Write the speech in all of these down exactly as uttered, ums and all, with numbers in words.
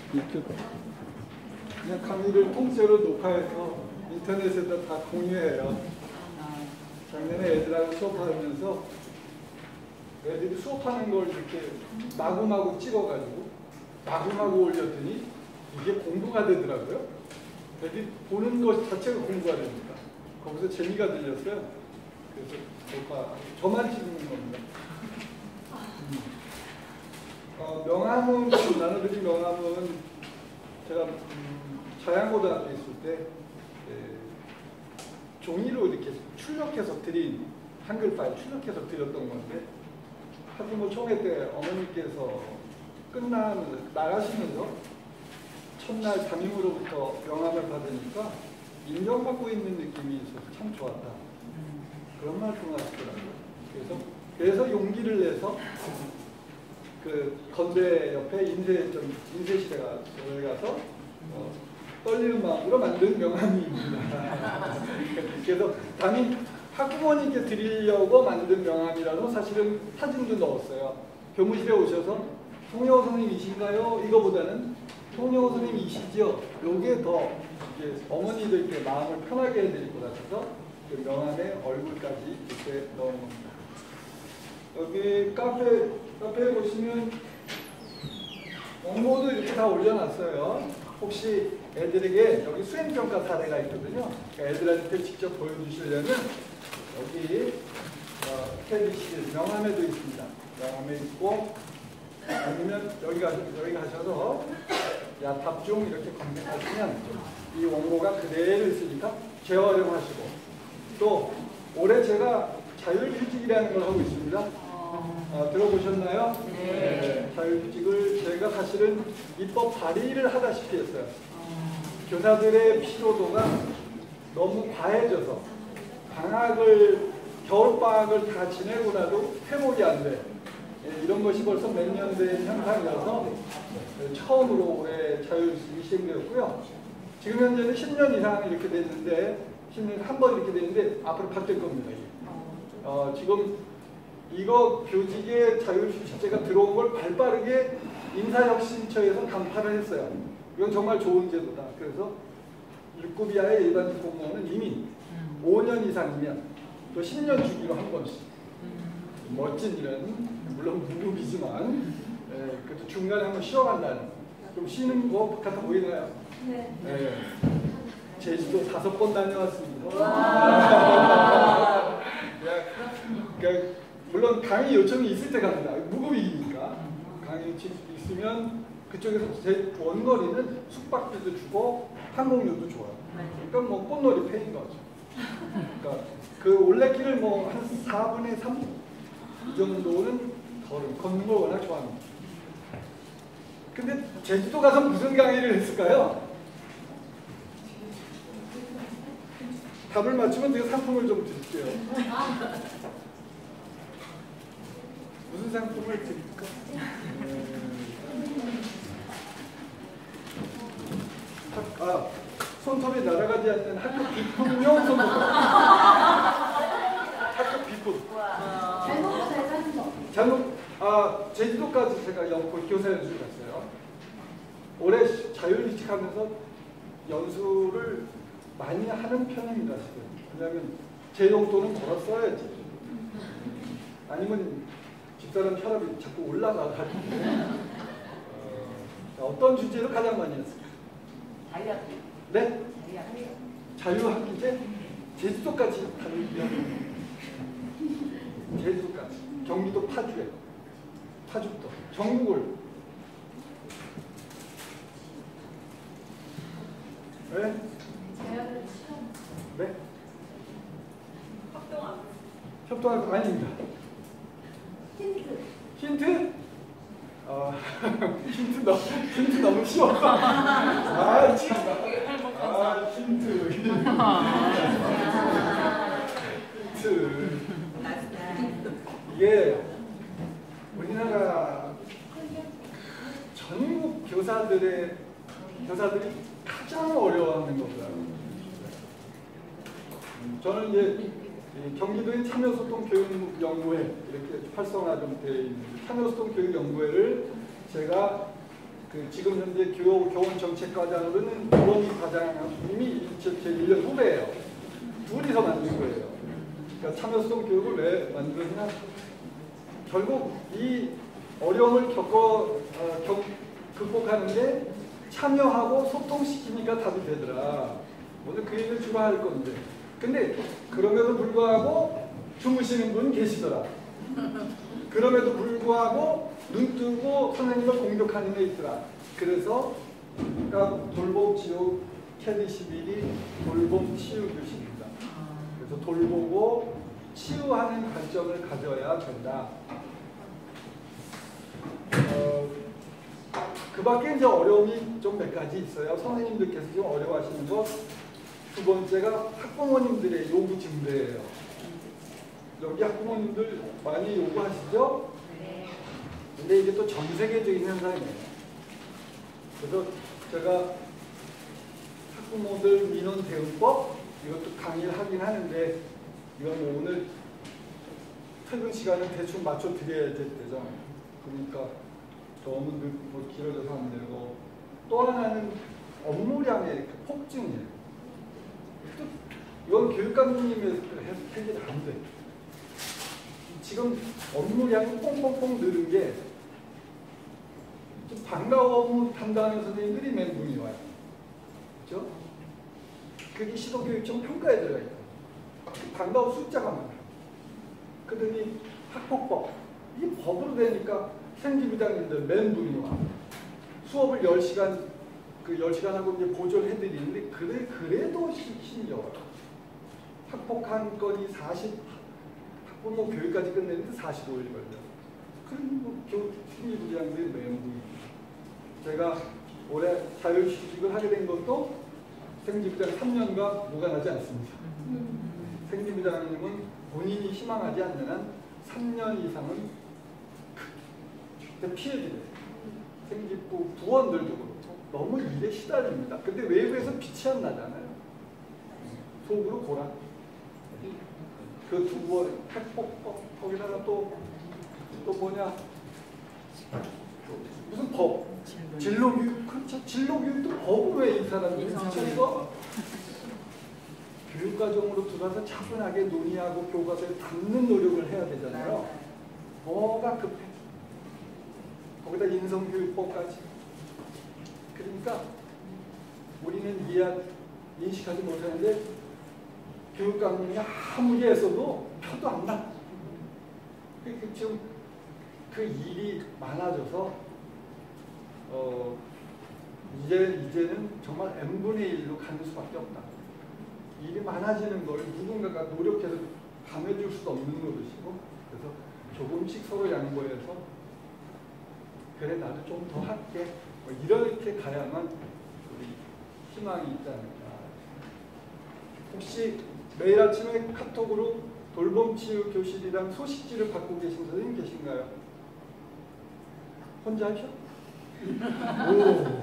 이렇게 그냥 강의를 통째로 녹화해서 인터넷에다 다 공유해요. 작년에 애들하고 수업하면서 애들이 수업하는 걸 이렇게 마구마구 찍어가지고 마구마구 올렸더니 이게 공부가 되더라고요. 애들이 보는 것 자체가 공부가 됩니다. 거기서 재미가 들렸어요. 그래서 녹화, 저만 찍는 겁니다. 음. 어, 명함은, 나눠드린 명함은 제가 음, 자양고등학교에 있을 때 예, 종이로 이렇게 출력해서 드린 한글 파일 출력해서 드렸던 건데 학부모 총회 때 어머니께서 끝나면서 나가시면서 첫날 담임으로부터 명함을 받으니까 인정받고 있는 느낌이 있어서 참 좋았다. 그런 말씀을 하시더라고요. 그래서 그래서 용기를 내서 그 건대 옆에 인쇄 좀 인쇄실에 가서 어, 떨리는 마음으로 만든 명함입니다. 그래서 담임 학부모님께 드리려고 만든 명함이라서 사실은 사진도 넣었어요. 교무실에 오셔서 송영호 선생님이신가요? 이거보다는 송영호 선생님이시죠? 요게 더 이제 어머니들께 마음을 편하게 해드릴 것 같아서 그 명함에 얼굴까지 이렇게 넣은 겁니다. 여기 카페, 카페에 보시면 원고도 이렇게 다 올려놨어요. 혹시 애들에게 여기 수행평가 사례가 있거든요. 그러니까 애들한테 직접 보여주시려면 여기 어, 캐디실 명함에도 있습니다. 명함에 있고 아니면 여기, 가, 여기 가셔서 야 답중 이렇게 검색하시면 이 원고가 그대로 있으니까 재활용하시고 또 올해 제가 자율휴직이라는 걸 하고 있습니다. 어, 들어보셨나요? 네. 네. 자율휴직을 저희가 사실은 입법 발의를 하다시피 했어요. 교사들의 피로도가 너무 과해져서 방학을 겨울방학을 다 지내고 나도 회복이 안 돼. 예, 이런 것이 벌써 몇 년 된 현상이라서 처음으로 올해 자율휴직이 시행되었고요. 지금 현재는 십 년 이상 이렇게 됐는데 십 년에 한 번 이렇게 됐는데 앞으로 바뀔 겁니다. 어, 지금 이거 교직의 자율휴직제가 들어온 걸 발빠르게 인사혁신처에서 간파를 했어요. 이건 정말 좋은 제도다. 그래서 육 급 이하의 일반 공무원은 이미 오 년 이상이면 또 십 년 주기로 한 번씩 멋진 일은 물론 무급이지만 예, 그래도 중간에 한번 쉬어간다는 좀 쉬는 거 같아 보이나요? 네. 예, 제주도 다섯 번 다녀왔습니다. 그러니까 물론 강의 요청이 있을 때 갑니다. 무급이니까 강의 요청이 있으면 그쪽에서 제 원거리는 숙박비도 주고 항공료도 줘요. 그러니까 뭐 꽃놀이 패인 거죠. 그러니까 그 올레길을 뭐 한 사분의 삼 이 정도는 걸음 걷는 걸 워낙 좋아합니다. 근데 제주도 가서 무슨 강의를 했을까요? 답을 맞추면 제가 상품을 좀 드릴게요. 무슨 상품을 드릴까? 학, 아, 손톱이 날아가지 않는 학교 비품용 손톱. 학교 비품. 잘못, 아, 제주도까지 제가 연구 교사 연수를 갔어요. 올해 자율휴직하면서 연수를 많이 하는 편입니다, 지금. 왜냐하면 제 용돈은 벌어 써야지. 아니면 집사람 혈압이 자꾸 올라가가지고. 어, 어떤 주제로 가장 많이 했을까요? 자유학기. 네? 자유학기제? 제주도까지 가는 제주도까지. 경기도 파주에. 파주도. 전국을. 네? 네? 협동학. 협동학 아닙니다. 힌트. 힌트? 아, 힌트, 너, 힌트 너무 쉬워. 아, 참. 아, 힌트. 힌트. 이게 우리나라 전국 교사들의, 교사들이 가장 어려워하는 겁니다. 저는 이제 경기도의 참여소통교육연구회 이렇게 활성화 좀 되어 있는 참여소통교육연구회를 제가 그 지금 현재 교, 교원정책과장으로는 이원희 과장님이 제 일 년 후배예요. 둘이서 만든 거예요. 그러니까 참여성 교육을 왜 만들었냐? 결국 이 어려움을 겪어 어, 경, 극복하는데 참여하고 소통시키니까 답이 되더라. 오늘 그 얘기를 주로 할 건데. 근데 그럼에도 불구하고 주무시는 분 계시더라. 그럼에도 불구하고 눈 뜨고 선생님을 공격하는 애 있더라. 그래서 그러니까 돌봄 치유 캐디 십일이 돌봄 치유 교실입니다. 그래서 돌보고 치유하는 관점을 가져야 된다. 어, 그 밖에 이제 어려움이 좀 몇 가지 있어요. 선생님들께서 좀 어려워하시는 것. 두 번째가 학부모님들의 요구 증대예요. 여기 학부모님들 많이 요구하시죠? 근데 이게 또 전 세계적인 현상이에요. 그래서 제가 학부모들 민원 대응법 이것도 강의를 하긴 하는데 이건 뭐 오늘 퇴근 시간은 대충 맞춰 드려야 되죠. 그러니까 너무 늦, 뭐 길어져서 안 되고 또 하나는 업무량의 폭증이에요. 이건 교육감님의 해결이 안 돼. 지금 업무량이 뽕뽕뽕 느는 게 방과후 업무 담당하는 선생님들이 멘붕이 와요. 그렇죠? 그게 시도교육청 평가에 들어가 있고 방과후 숫자가 많아요. 그러더니 학폭법 이 법으로 되니까 생지부장님들 멘붕이 와. 수업을 열 시간 그 열 시간 하고 이제 보조를 해드리는데 그래 그래도 힘겨워요. 학폭한 건이 사십 학부모 교육까지 끝내는데 사십오 일 걸려. 그럼 뭐 교 심리부장들이 멘붕이. 제가 올해 자율휴직을 하게 된 것도 생지부장 삼 년과 무관하지 않습니다. 음. 생지부장님은 본인이 희망하지 않는 한 삼 년 이상은 피해드려요. 생지부 부원들도 그렇고 너무 일에 시달립니다. 근데 외부에서 빛이 안 나잖아요. 속으로 고라. 그 두 번 학폭법 거기다가 또 또 뭐냐 무슨 법 진로교육 그렇죠. 진로교육도 법으로 왜 이 사람들이 미쳤어? 교육과정으로 들어가서 차분하게 논의하고 교과서에 담는 노력을 해야 되잖아요. 뭐가 급해? 거기다 인성교육법까지. 그러니까 우리는 이해 인식하지 못하는데 교육감이 아무리 애써도 표도 안 나. 그 지금 그 일이 많아져서 어 이제 이제는 정말 n분의 일로 가는 수밖에 없다. 일이 많아지는 걸 누군가가 노력해서 감해줄 수도 없는 노릇이고 그래서 조금씩 서로 양보해서 그래 나도 좀 더 할게 뭐 이렇게 가야만 우리 희망이 있지 않을까. 혹시 매일 아침에 카톡으로 돌봄치유 교실이랑 소식지를 받고 계신 선생님 계신가요? 혼자 하셔? 오.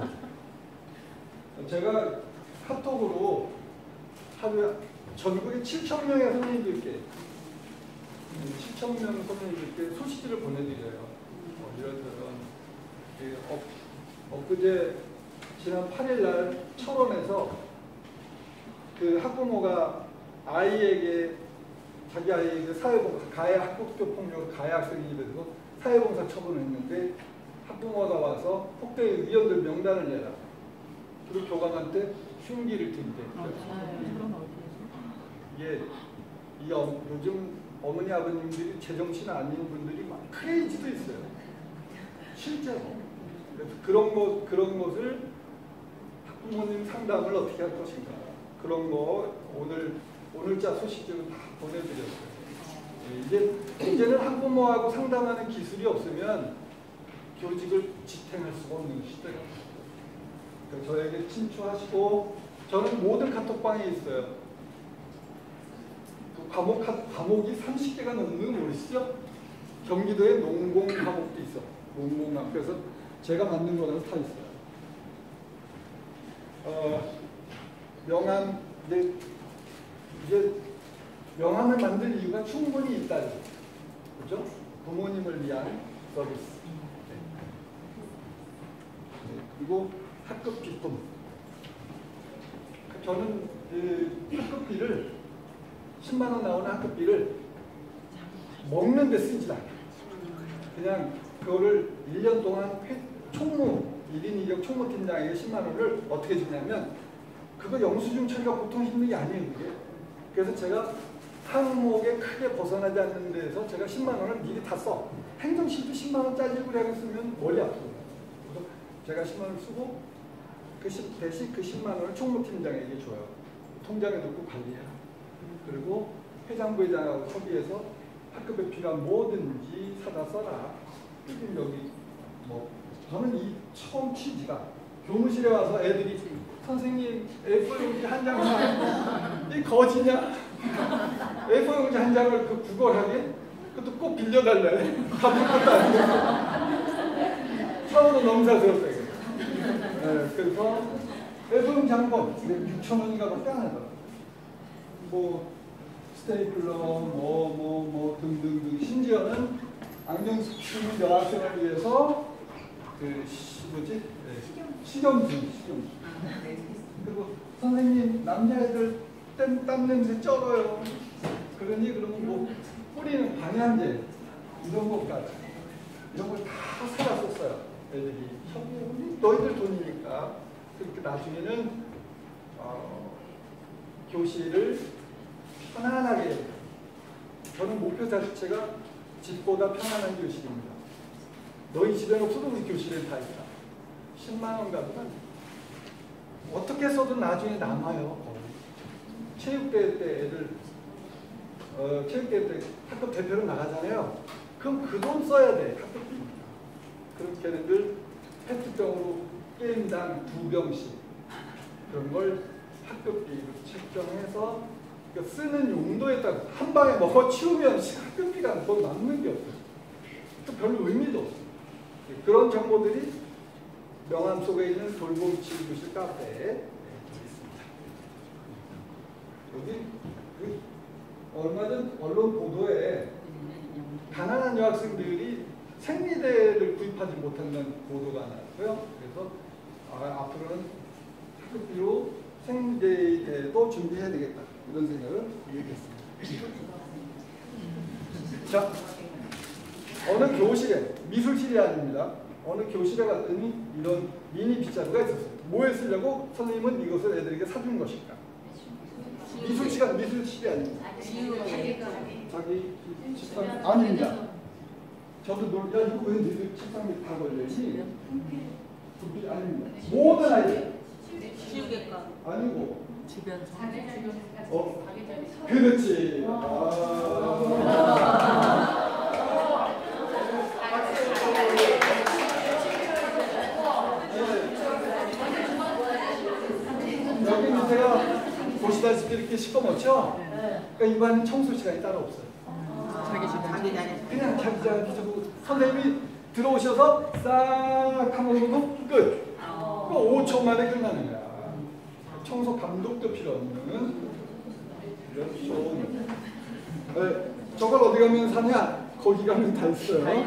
제가 카톡으로 하루에 전국에 칠천 명의 선생님들께 칠천 명 선생님들께 소식지를 보내드려요. 어, 이런저런 어, 엊그제 지난 팔 일 날 철원에서 그 학부모가 아이에게 자기 아이에게 사회봉사 가해 학폭교 폭력 가해 학생이 돼서 사회봉사 처분을 했는데 학부모가 와서 폭대 위원들 명단을 내라. 그리고 교감한테 흉기를 든대. 예, 이 어, 요즘 어머니 아버님들이 제정신 아닌 분들이 막 크레이지도 있어요. 실제로. 그래서 그런 것 그런 것을 학부모님 상담을 어떻게 할 것인가. 그런 거 오늘 오늘자 소식들은 다 보내드렸어요. 예, 이제 이제는 학부모하고 상담하는 기술이 없으면 교직을 지탱할 수가 없는 시대가. 그러니까 저에게 친추하시고 저는 모든 카톡방에 있어요. 그 과목 과목이 삼십 개가 넘는 거 모르시죠? 경기도에 농공 과목도 있어. 농공학 그래서 제가 만든 거라서 다 있어요. 어, 명함 이제 이제 명함을 만들 이유가 충분히 있다. 그렇죠? 부모님을 위한 서비스. 네. 그리고 학급 비품. 저는 그 학급비를 십만 원 나오는 학급비를 먹는 데 쓰지 않아요. 그냥 그거를 일 년 동안 회, 총무, 일 인 이 역 총무팀장에게 십만 원을 어떻게 주냐면 그거 영수증 처리가 보통 힘든 게 아니에요. 그게. 그래서 제가 항목에 크게 벗어나지 않는 데에서 제가 십만 원을 미리 다 써. 행정실도 십만 원 짜지고 그래 쓰면 머리 아프거든요. 그래서 제가 십만 원을 쓰고 그 대신 그 십만 원을 총무팀장에게 줘요. 통장에 넣고 관리해라. 그리고 회장부 회장하고 협의해서 학급에 필요한 뭐든지 사다 써라. 지금 여기 뭐 저는 이 처음 취지가 교무실에 와서 애들이 선생님 에이포 용지 한 장만 이 거지냐? 에이포 용지 한 장을 그 구걸하게? 그것도 꼭 빌려달래. 갚을 것도 아니고. 사오도 넘사스럽다. 네, 그래서 에이포 용지 한 번 육천 원인가 밖에 안 하더라. 뭐 스테이플러 뭐 뭐 뭐 등등등 심지어는 안경수는 여학생을 위해서 그 시, 뭐지? 네, 식염수 식염수. 그리고 선생님 남자애들 땀, 땀 냄새 쩔어요. 그러니 그러면 뭐 뿌리는 방향제 이런 것까지 이런 걸 다 사다 썼어요. 애들이 협의해 너희들 돈이니까. 그렇게 나중에는 어, 교실을 편안하게 저는 목표 자체가 집보다 편안한 교실입니다. 너희 집에는 없어도 우리 교실에 다 있다. 십만 원 가면 어떻게 써도 나중에 남아요. 체육대회 때 애들 어, 체육대회 때 학급 대표로 나가잖아요. 그럼 그 돈 써야 돼. 학급비입니다. 그럼 걔네들 페트병으로 게임당 두 병씩 그런 걸 학급비로 책정해서 그러니까 쓰는 용도에 따라 한 방에 먹어 치우면 학급비가 더 남는 게 없어요. 별로 의미도 없어요. 그런 정보들이 명함 속에 있는 돌봄 치료실 카페에 있습니다. 여기 그 얼마 전 언론 보도에 가난한 여학생들이 생리대를 구입하지 못한다는 보도가 나왔고요. 그래서 아, 앞으로는 학급비로 생리대도 준비해야 되겠다. 이런 생각을 얘기했습니다. 자, 어느 교실에, 미술실이 아닙니다. 어느 교실에 갔더니 이런 미니 빗자루가 있었어요. 뭐에 쓰려고 선생님은 이것을 애들에게 사준 것일까? 미술 시간, 미술실이 아닙니다. 자기 책상, 아닙니다. 저도 놀, 야, 이거 왜 니들 책상 밑에 다 걸려있지? 불빛 아닙니다. 모든 아이들. 치우개가 아니고. 주변 어, 그렇지. 아. 여기 밑에가 보시다시피 이렇게 시꺼멓죠? 그러니까 일반 청소 시간이 따로 없어요. 자기 집 그냥 자기 자기 주고 선생님이 들어오셔서 싹 하면 끝. 그 오 초 만에 끝나는 거야. 청소 감독도 필요 없는 이런 좋은. 네, 저걸 어디 가면 사냐? 거기 가면 다 있어요. 네.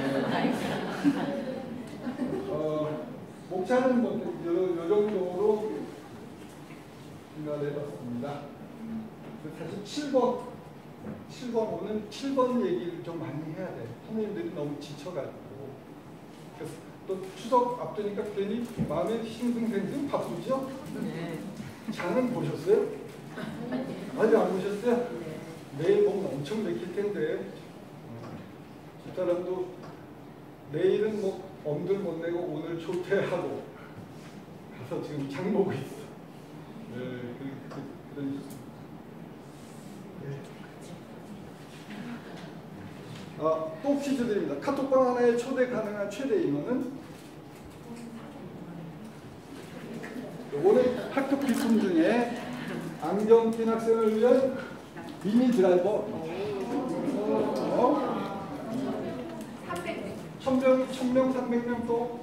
어, 목차는 뭐 요, 요 정도로 생각을 해봤습니다. 사실 칠 번, 칠 번 오늘 칠 번 얘기를 좀 많이 해야 돼. 선생님들이 너무 지쳐가지고. 그래서 또 추석 앞두니까 괜히 마음에 싱숭생숭 바쁘죠? 네. 장은 보셨어요? 아직 안 보셨어요? 내일 보면 엄청 맥힐 텐데. 저 사람도 내일은 뭐 엄들 못 내고 오늘 조퇴하고 가서 지금 장 보고 있어. 네, 그, 그, 그런. 네. 아, 또 퀴즈 드립니다. 카톡방 하나에 초대 가능한 최대 인원은? 요거는 학급 비품 중에 안경 낀 학생을 위한 미니 드라이버. 어? 천 명, 천 명, 삼백 명 또?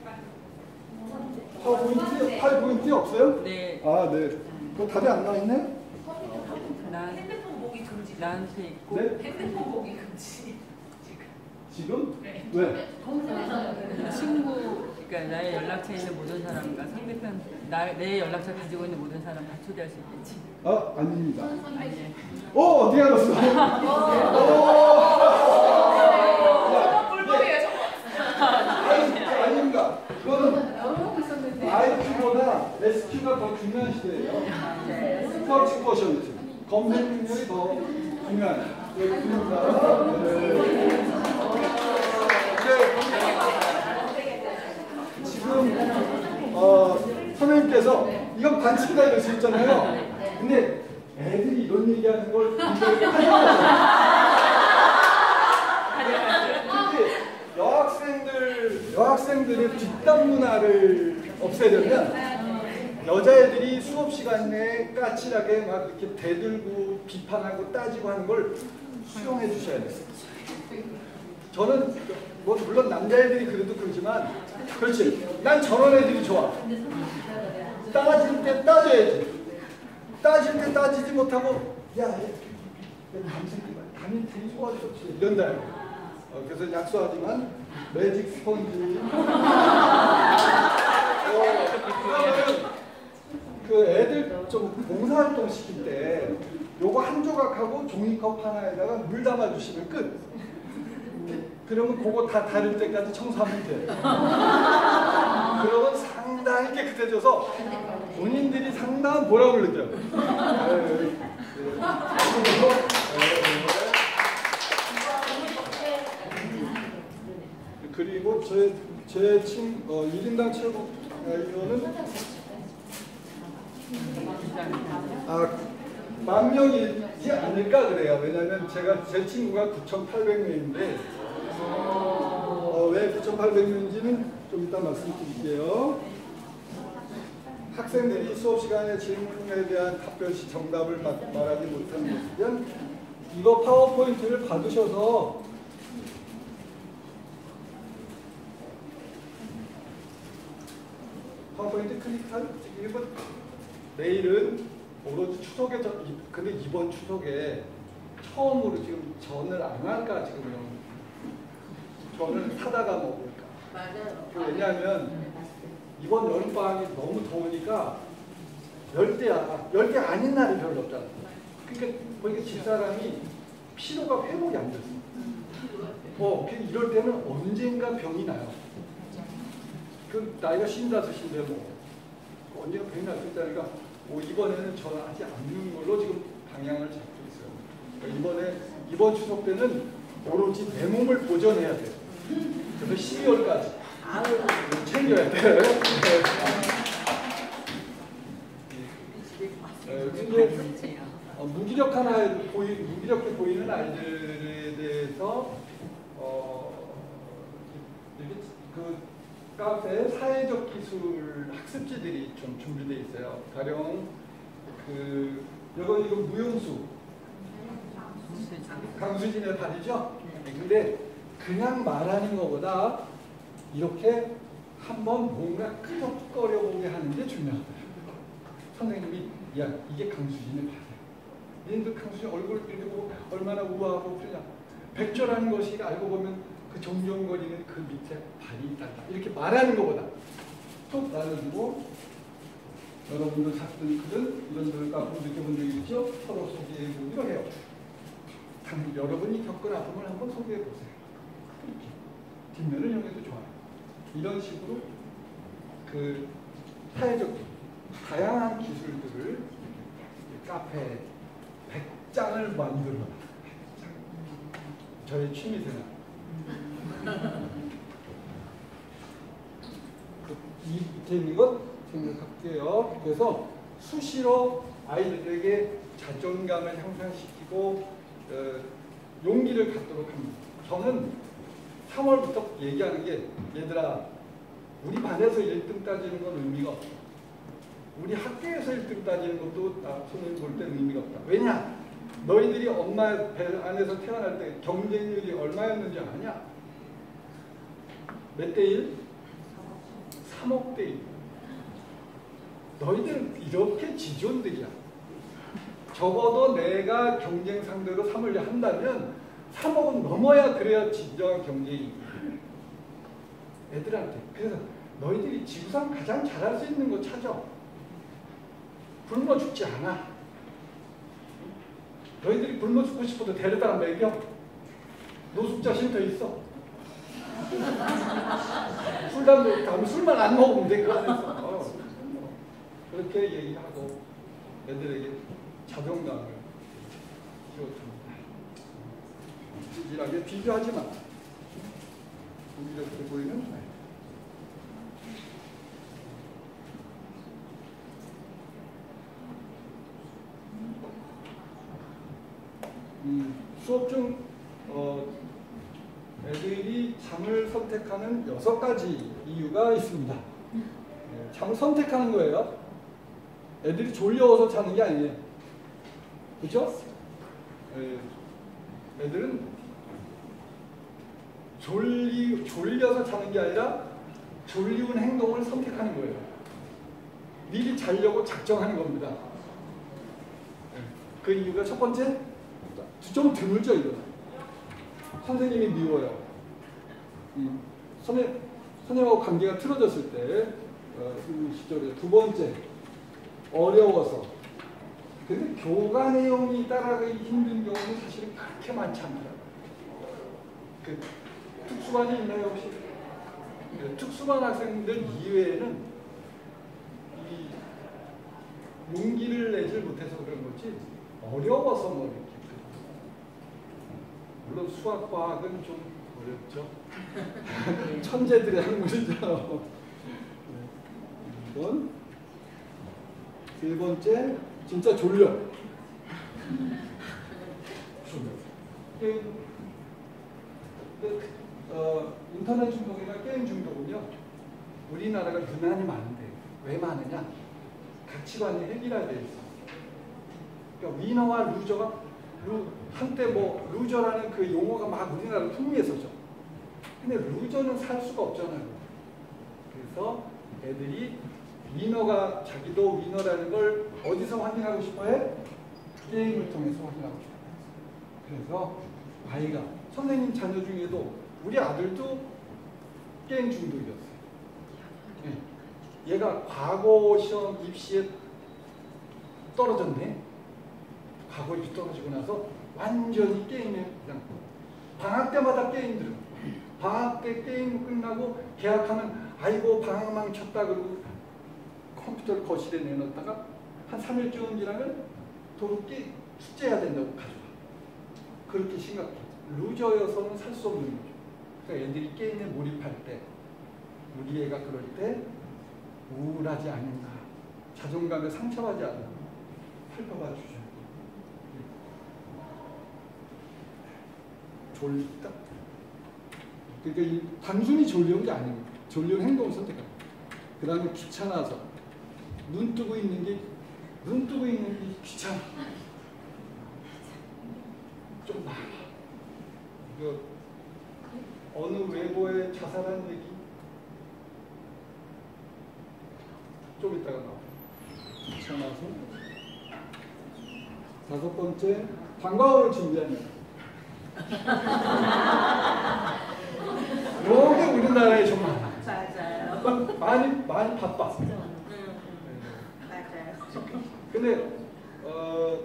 파워포인트, 파워포인트 없어요? 네. 아, 네. 그거 답이 안 나와있네? 난 핸드폰 보기 금지. 나한테 있고. 네? 핸드폰 보기 금지. 지금? 네. 왜? 친구 그러니까 나의 연락처에 있는 모든 사람과 상대편 나, 내 연락처 가지고 있는 모든 사람 다 초대할 수 있겠지. 아, 아닙니다. 아니. 오, 어떻게 알았어? 저거 불법이에요, 저거. 아닙니다. 그거는 아이큐보다 에스큐가 더 중요한 시대예요. 서치 쿼션트, 검색 능력이 더 중요한. 여기 있습니다. 지금 어, 선생님께서 이건 반칙이다 이럴 수 있잖아요. 근데 애들이 이런 얘기하는 걸 굉장히 특히 여학생들, 여학생들의 뒷담 문화를 없애려면 여자애들이 수업 시간에 까칠하게 막 이렇게 대들고 비판하고 따지고 하는 걸 수용해 주셔야 돼요. 저는 뭐 물론 남자애들이 그래도 그러지만 그렇지. 난 저런 애들이 좋아. 따질 때 따져야지. 따질 때 따지지 못하고 야, 담이 되게 좋아졌지 이런다. 어, 그래서 약소하지만 매직 스펀지. 어, 그 애들 좀 봉사활동 시킬 때 요거 한 조각하고 종이컵 하나에다가 물 담아주시면 끝. 그러면 그거 다 다릴 때까지 청소하면 돼. 그러면 상당히 깨끗해져서 본인들이 상당한 보람을 느껴요. 네, 네. 그리고 제, 제 친, 어, 일 인당 체육 이거는 아, 만 명이지 않을까 그래요. 왜냐하면 제가 제 친구가 구천팔백 명인데 어, 왜 구천팔백 명인지는 좀 이따 말씀드릴게요. 학생들이 수업 시간에 질문에 대한 답변 시 정답을 마, 말하지 못하면 이거 파워포인트를 받으셔서 파워포인트 클릭한 이번 내일은 오로지 추석에 저, 근데 이번 추석에 처음으로 지금 전을 안 할까 지금요. 전을 사다가 먹을까. 맞아요. 왜냐하면 이번 여름방학이 너무 더우니까 열대야. 열대 아닌 날이 별로 없잖아. 그러니까 거기 집사람이 피로가 회복이 안 됐어. 어, 이럴 때는 언젠가 병이 나요. 그 나이가 쉰다섯인데 뭐 언젠가 병이 날 수 있다니까 뭐 이번에는 전화 하지 않는 걸로 지금 방향을 잡고 있어요. 그러니까 이번에 이번 추석 때는 오로지 내 몸을 보존해야 돼요. 그래서 십이월까지 챙겨야 돼. 근데 어, 무기력한 아이, 보이, 무기력해 보이는 아이들에 대해서 어, 이렇게 그 카페에 사회적 기술 학습지들이 좀 준비되어 있어요. 가령 그 이거 이거 무용수 강수진의 다리죠. 근데 그냥 말하는 것보다 이렇게 한번 뭔가 끄덕거려 보게 하는 게 중요하다. 선생님이 야 이게 강수진의 발이야. 얘들 강수진 얼굴 이렇게 보고 얼마나 우아하고 그러냐. 백조라는 것이 알고 보면 그 정정거리는 그 밑에 발이 있다. 이렇게 말하는 것보다 톡 나눠주고 여러분도 작든 크든 이런 걸 앞으로 느껴본 적이 있죠? 서로 소개해보기로 해요. 여러분이 겪은 아픔을 한번 소개해보세요. 뒷면을 향해도 좋아요. 이런 식으로 그 사회적 다양한 기술들을 카페 백 장을 만들어 저의 취미생활 이 밑에 있는 것 생각할게요. 그래서 수시로 아이들에게 자존감을 향상시키고 어, 용기를 갖도록 합니다. 저는 삼월부터 얘기하는 게 얘들아 우리 반에서 일 등 따지는 건 의미가 없다. 우리 학교에서 일 등 따지는 것도 나 손님 볼 때는 의미가 없다. 왜냐? 너희들이 엄마 배 안에서 태어날 때 경쟁률이 얼마였는지 아냐? 몇 대 일? 삼억 대 일. 너희들은 이렇게 지존들이야. 적어도 내가 경쟁 상대로 삼을 한다면 삼억은 넘어야 그래야 진정한 경쟁이 애들한테. 그래서 너희들이 지구상 가장 잘할 수 있는 거 찾아. 굶어 죽지 않아. 너희들이 굶어 죽고 싶어도 데려다가 먹여. 노숙자 쉼터 있어. 술, 담배, 담배, 술만 안 먹으면 돼. 그 안에서. 어. 그렇게 얘기하고 애들에게 자존감을 키워줍니다. 찌질하게 비교하지만 이렇게 보이는 거예요. 음, 수업 중 어, 애들이 잠을 선택하는 여섯 가지 이유가 있습니다. 네, 잠을 선택하는 거예요. 애들이 졸려서 자는 게 아니에요. 그렇죠? 네, 애들은 졸리, 졸려서 자는 게 아니라 졸리운 행동을 선택하는 거예요. 미리 자려고 작정하는 겁니다. 네, 그 이유가 첫 번째, 좀 드물죠, 이거. 선생님이 미워요. 음, 선생, 선생님하고 관계가 틀어졌을 때, 어, 그 시절에. 두 번째, 어려워서. 근데 교과 내용이 따라가기 힘든 경우는 사실은 그렇게 많지 않더라고요. 그, 특수반이 있나요, 혹시? 그 특수반 학생들 이외에는 이 용기를 내지 못해서 그런 거지, 어려워서 뭐 이렇게. 물론 수학, 과학은 좀 어렵죠. 천재들의 학문이죠. 이번 세 번째, 진짜 졸려. 졸려. 게임, 어, 인터넷 중독이나 게임 중독은요, 우리나라가 유난히 많은데 왜 많으냐? 가치관이 획일화되어 있어. 그러니까 위너와 루저가 루, 한때 뭐 루저라는 그 용어가 막 우리나라 풍미했었죠. 근데 루저는 살 수가 없잖아요. 그래서 애들이 위너가 자기도 위너라는 걸 어디서 확인하고 싶어해? 게임을 통해서 확인하고 싶어요. 그래서 아이가 선생님 자녀 중에도 우리 아들도 게임 중독이었어요. 얘가 과거 시험 입시에 떨어졌네. 과거 입시 떨어지고 나서 완전히 게임에 그냥 방학 때마다 게임 들어. 방학 때 게임 끝나고 개학하면 아이고 방학망 쳤다 그러고 컴퓨터를 거실에 내놓다가 한 삼 일쯤 지나면 도로 게 숙제해야 된다고 가져와. 그렇게 심각해. 루저여서는 살 수 없는 거죠. 그러니까 애들이 게임에 몰입할 때 우리 애가 그럴 때 우울하지 않은가, 자존감에 상처받지 않은가 살펴봐 주죠. 졸다. 그러니까 이 단순히 졸려온 게 아닙니다. 졸려온 행동을 선택합니다. 그 다음에 귀찮아서 눈 뜨고 있는 게 눈 뜨고 있는 게 귀찮아. 좀 많아. 그 어느 외고에 자살한 얘기 좀 이따가 나와. 귀찮아서. 다섯 번째, 방과후를 준비하는. 요게 우리나라에 좀 많아. 맞아요. 많이 많이 바빠. 응. 맞아요. 근데 어,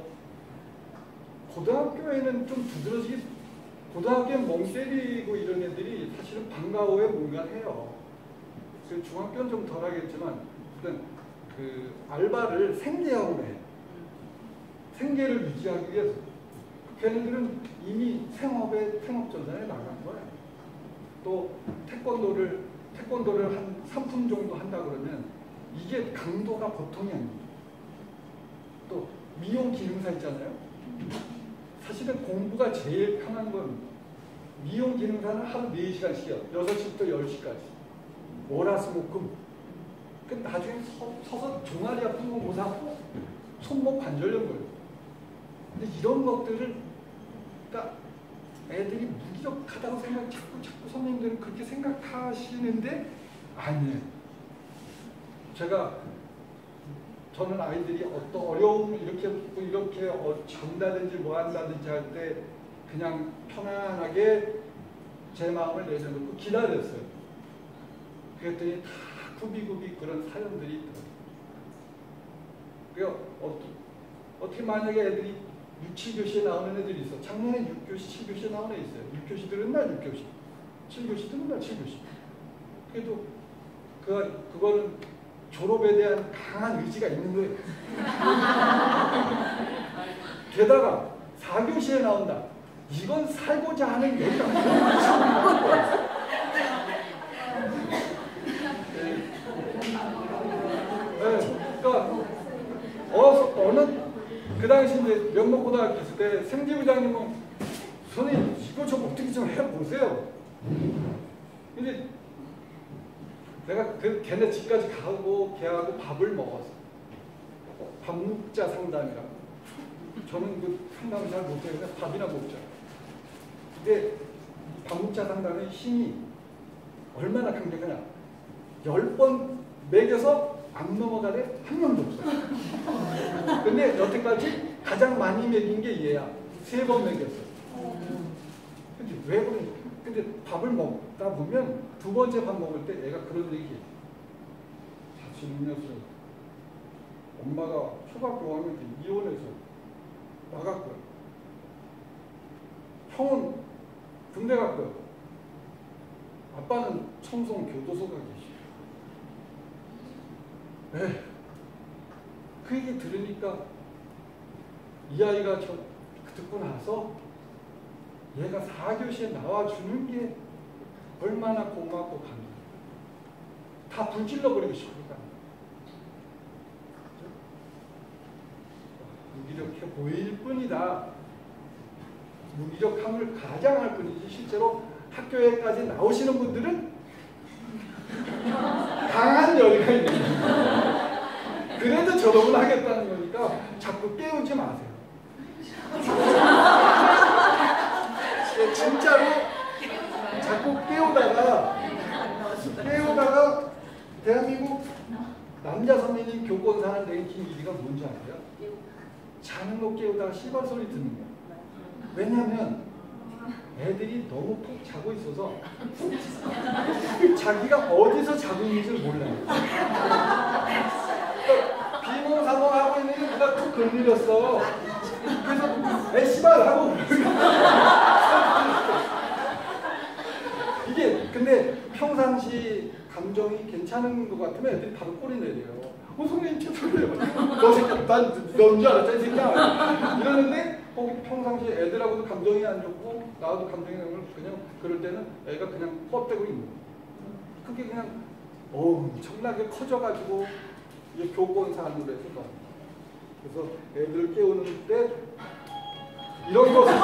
고등학교에는 좀 두드러지게, 고등학교는 멍 때리고 이런 애들이 사실은 방과후에 뭔가 해요. 그 중학교는 좀 덜하겠지만 그 알바를 생계형으로 해. 생계를 유지하기 위해서. 걔네들은 이미 생업에 생업전선에 나간 거야. 또 태권도를 태권도를 한 삼 분 정도 한다 그러면 이게 강도가 보통이 아닙니다. 또 미용 기능사 있잖아요. 사실은 공부가 제일 편한 건 미용 기능사는 하루 네 시간씩이요. 여섯 시부터 열 시까지. 월화수목금. 그 나중에 서, 서서 종아리 아픈 거 못 하고 손목 관절염 걸려. 근데 이런 것들을 그러니까 애들이 무기력하다고 생각, 자꾸 자꾸 선생님들은 그렇게 생각하시는데 아니에요. 제가 저는 아이들이 어떤 어려움을 이렇게 이렇게 어, 전다든지 뭐 한다든지 할 때 그냥 편안하게 제 마음을 내려놓고 기다렸어요. 그랬더니 다 구비구비 그런 사연들이 있더라고요. 그러니까 어떻게, 어떻게 만약에 애들이 육, 칠 교시에 나오는 애들이 있어. 작년에 육 교시, 칠 교시에 나오는 애 있어요. 육 교시 들은 날 육 교시, 칠 교시 들은 날 칠 교시. 그래도 그, 그거는 졸업에 대한 강한 의지가 있는 거예요. 게다가 사 교시에 나온다. 이건 살고자 하는 얘기가 아니에요. 네, 그러니까 어서 어느 그 당시 이제 명목고등학교 있을 때 생지부장님은 선생님 이거 좀 어떻게 좀 해보세요. 근데 내가 그 걔네 집까지 가고 걔하고 밥을 먹었어. 밥 먹자 상담이라고. 저는 그 상담을 잘 못해요. 그냥 밥이나 먹자. 근데 밥 먹자 상담의 힘이 얼마나 강력하냐. 열 번 먹여서 안 넘어가래 한 명도 없어. 근데 여태까지 가장 많이 먹인 게 얘야. 세 번 먹였어. 근데 왜 그래? 근데 밥을 먹다 보면 두 번째 밥 먹을 때 애가 그런 얘기 해. 자취는 녀석. 엄마가 초등학교 오 학년 때 이혼해서 나갔고요. 형은 군대 갔고요. 아빠는 청송 교도소 가 계시고. 네. 그 얘기 들으니까 이 아이가 저 듣고 나서 얘가 사 교시에 나와주는 게 얼마나 고맙고 감사해요. 다 불질러버리고 싶으니까. 무기력해 보일 뿐이다. 무기력함을 가장할 뿐이지 실제로 학교에까지 나오시는 분들은 강한 열의가 있는 거예요. 그래도 졸업을 하겠다는 거니까 자꾸 깨우지 마세요. 진짜로 자꾸 깨우다가 깨우다가 대한민국 남자 선배님 교권사는 랭킹 일 위가 뭔지 아세요? 자는 거 깨우다가 씨발 소리 듣는 거야. 왜냐면 애들이 너무 푹 자고 있어서 자기가 어디서 자고 있는지 몰라요. 그러니까 비몽사몽하고 있는 게 누가 툭 건드렸어. 그래서 에 씨발 하고 이게 근데 평상시 감정이 괜찮은 것 같으면 애들이 바로 꼬리 내려요. 어, 선생님 최소래요. 너 새끼, 난넌 줄 알았다, 이 새끼야. 이러는데 거기 평상시 애들하고도 감정이 안 좋고 나하고 감정이 안 좋고 그냥 그럴 때는 애가 그냥 뻗대고 있는 거예요. 그게 그냥 엄청나게 커져가지고 이게 교권사안으로 해서 너. 그래서 애들을 깨우는 때 이런 거.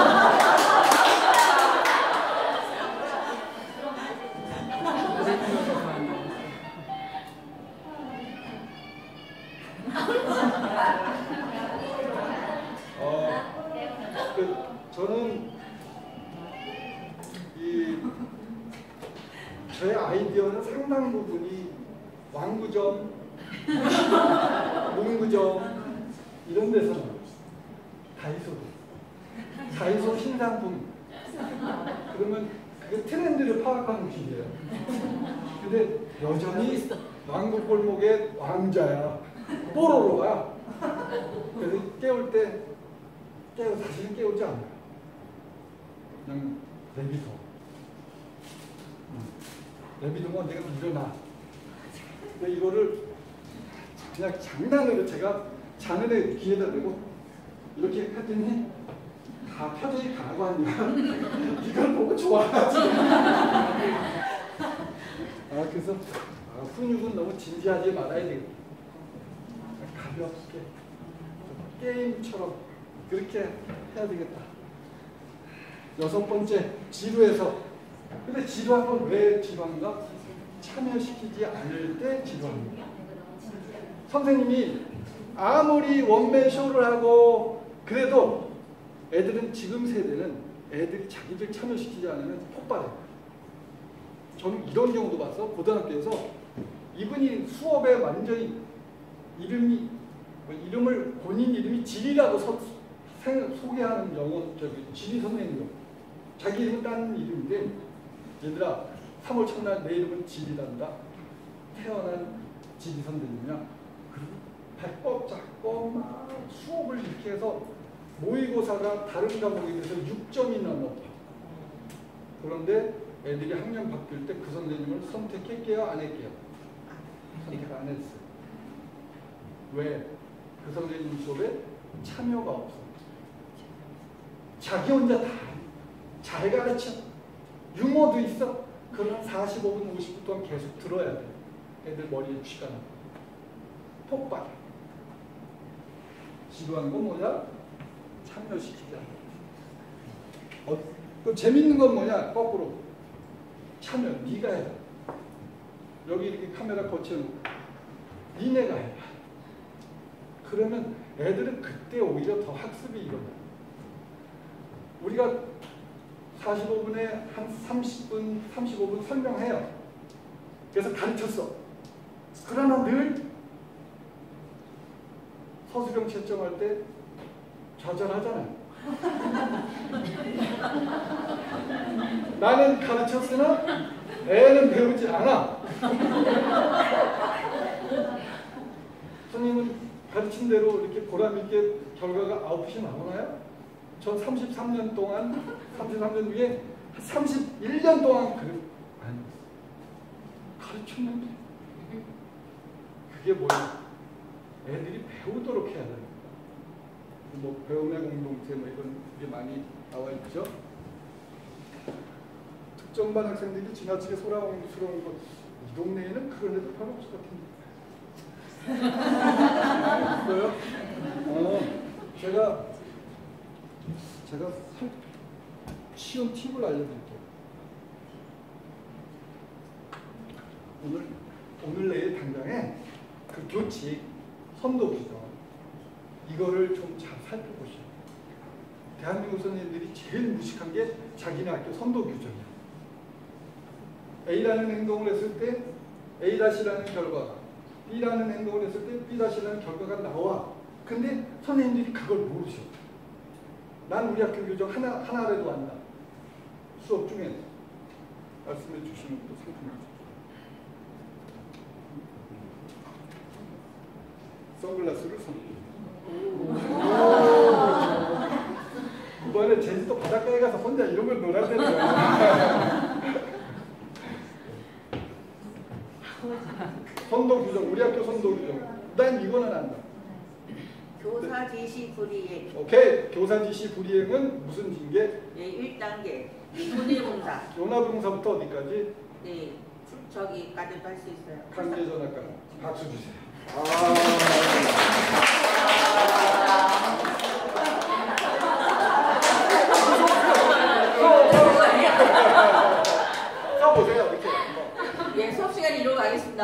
어, 그, 저는 이 저의 아이디어는 상당 부분이 왕구점, 문구점 이런 데서 나와요. 다이소, 다이소 신상품. 그러면 그게 트렌드를 파악하는 길이에요. 근데 여전히 왕국 골목의 왕자야. 뽀로로가. 그래서 깨울 때 깨우 사실은 깨우지 않아요. 그냥 내비둬. 내비두면 언젠가 일어나. 근데 이거를 그냥 장난으로 제가 자는애 귀에다 대고 이렇게 했더니 다 표정이 가고 하니까 이걸 보고 좋아하지. 아 그래서 아, 훈육은 너무 진지하지 말아야 되겠다. 가볍게 게임처럼 그렇게 해야 되겠다. 여섯 번째 지루해서. 근데 지루한 건 왜 지루한가? 참여시키지 않을 때 지루합니다. 선생님이 아무리 원맨 쇼를 하고 그래도 애들은 지금 세대는 애들이 자기들 참여시키지 않으면 폭발해요. 저는 이런 경우도 봤어. 고등학교에서 이분이 수업에 완전히 이름이 이름을 본인 이름이 지리라고 서, 생, 소개하는 영어 저기 지리 선생님이요. 자기 이름은 딴 이름인데 얘들아 삼월 첫날 내 이름은 지리란다. 태어난 지리 선생님이야. 그리고 백법 잡고 막 수업을 이렇게 해서 모의고사가 다른 과목에 비해서 육 점이나 높아. 그런데 애들이 학년 바뀔 때 그 선생님을 선택할게요? 안 할게요? 선택 안 했어요. 왜? 그 선생님 수업에 참여가 없어. 자기 혼자 다 잘 가르쳐. 유머도 있어. 그러나 사십오 분, 오십 분 동안 계속 들어야 돼. 애들 머리에 쥐가 나. 폭발. 지루한 건 뭐냐? 참여시키자. 어, 그럼 재밌는 건 뭐냐? 거꾸로. 참여. 네가 해. 여기 이렇게 카메라 거쳐놓고 니네가 해. 그러면 애들은 그때 오히려 더 학습이 일어나. 우리가 사십오 분에 한 삼십 분, 삼십오 분 설명해요. 그래서 가르쳤어. 그러나 늘 서술형 채점할 때 좌절하잖아요. 나는 가르쳤으나 애는 배우지 않아. 선생님은 가르친 대로 이렇게 보람 있게 결과가 아웃풋이 나오나요? 전 삼십삼 년 동안, 삼십삼 년 위에 삼십일 년 동안 그, 아니, 가르쳤는데 그게 뭐야? 애들이 배우도록 해야 됩니다. 뭐 배움의 공동체 뭐 이런 게 많이 나와 있죠. 특정반 학생들이 지나치게 소란스러운 것, 이 동네에는 그런 애들 별로 없을 것 같은데. 있어요? 어, 제가 제가 쉬운 팁을 알려드릴게요. 오늘 오늘 내일 당장에 그 교칙, 선도 규정 이거를 좀 잘 살펴보시오. 대한민국 선생님들이 제일 무식한 게 자기네 학교 선도 규정이야. A라는 행동을 했을 때 A-라는 결과가, B라는 행동을 했을 때 B-라는 결과가 나와. 근데 선생님들이 그걸 모르셔. 난 우리 학교 교정 하나, 하나라도 안다. 수업 중에 말씀해 주시는 것도 상품이죠. 선글라스를 선. 이번에 제주도 바닷가에 가서 혼자 이런 걸 놀았다는 거야. 선도 규정, 우리 학교 선도 규정. 난 이거는 안다. 교사 지시 불이행. 오케이. 교사 지시 불이행은 무슨 징계? 네, 일 단계. 손해봉사. 요나봉사부터 어디까지? 네, 저기까지도 할 수 있어요. 강제 전학까지. 박수 주세요. 아. 써보세요. 이렇게. 예, 수업 시간 이러고 가겠습니다.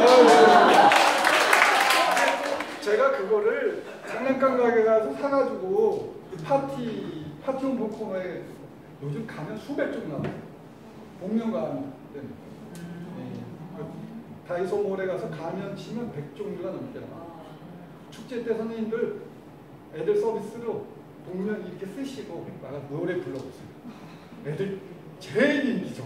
제가 그거를 장난감 가게 가서 사가지고 파티 파티 홍보 코너에 요즘 가면 수백 종 나와요. 복면가는 때문에. 네. 다이소몰에 가서 가면 치면 백 종류가 넘게 나와요. 축제 때 선생님들 애들 서비스로 복면 이렇게 쓰시고 나가 노래 불러보세요. 애들 제일 인기죠.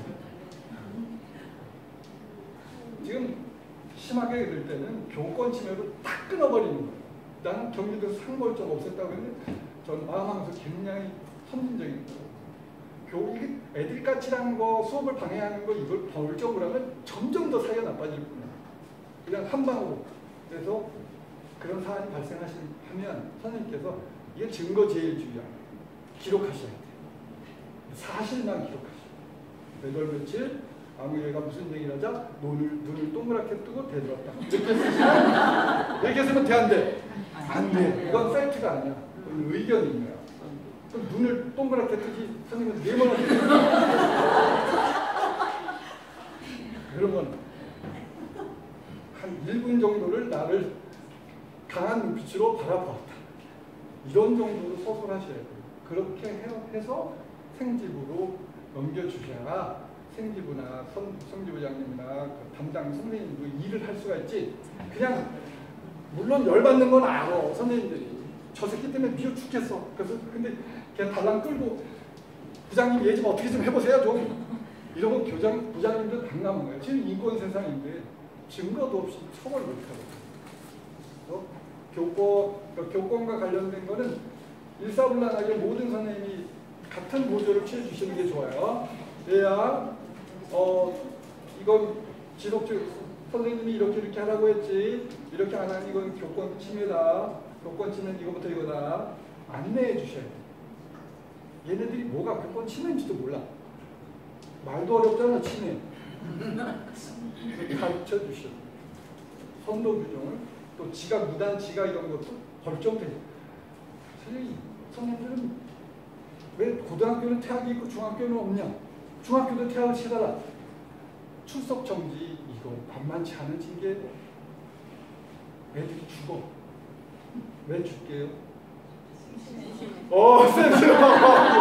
지금 심하게 될 때는 교권 침해로 딱 끊어버리는 거예요. 나는 경기도에서 상벌점 없앴다고 했는데 전 마음하면서 굉장히 선진적인 거예요. 교육이 애들까지라는 거, 수업을 방해하는 거 이걸 벌점으로 하면 점점 더 사이가 나빠질 뿐이야. 그냥 한 방으로. 그래서 그런 사안이 발생하시면 선생님께서 이게 증거제일주의야. 기록하셔야 돼요. 사실만 기록하셔야 돼요. 몇월 며칠 아무 얘가 무슨 얘기를 하자 눈을, 눈을 동그랗게 뜨고 대들었다. 이렇게 쓰시면 이렇게 쓰면 돼, 안 돼? 안 돼. 이건 팩트가 아니야. 이건 의견인 거야. 그럼 눈을 동그랗게 뜨지 선생님은 네모나게 그러면 한 일 분 정도를 나를 강한 눈빛으로 바라보았다. 이런 정도로 서술하셔야 돼요. 그렇게 해서 생지부로 넘겨주셔야 생지부나 선, 성지부장님이나 그 담당 선생님도 일을 할 수가 있지. 그냥 물론 열받는 건 알아. 선생님들이 저 새끼 때문에 미워 죽겠어. 그래서 근데 그냥 달랑 끌고 부장님 얘 좀 어떻게 좀 해보세요 좀. 이러면 교장 부장님들 당나는 거예요. 지금 인권 세상인데 증거도 없이 처벌 못하거든요. 어? 교권, 그러니까 교권과 관련된 거는 일사불란하게 모든 선생님이 같은 보조를 취해주시는 게 좋아요. 얘야, 어, 이건 지속적 선생님이 이렇게 이렇게 하라고 했지, 이렇게 안 하면 이건 교권 침해다, 교권 침해는 이거부터 이거다, 안내해 주셔야 돼요. 얘네들이 뭐가 교권 침해인지도 몰라. 말도 어렵잖아, 침해. 가르쳐 주셔. 선도 규정을, 또 지각, 무단 지각 이런 것도 벌점돼. 선생님, 선생님들은 왜 고등학교는 퇴학이 있고 중학교는 없냐? 중학교도 퇴학을 시켜달라. 출석 정지 이거 만만치 않은 징계. 애들이 죽어. 왜 죽게요? 어, 쌤쌤.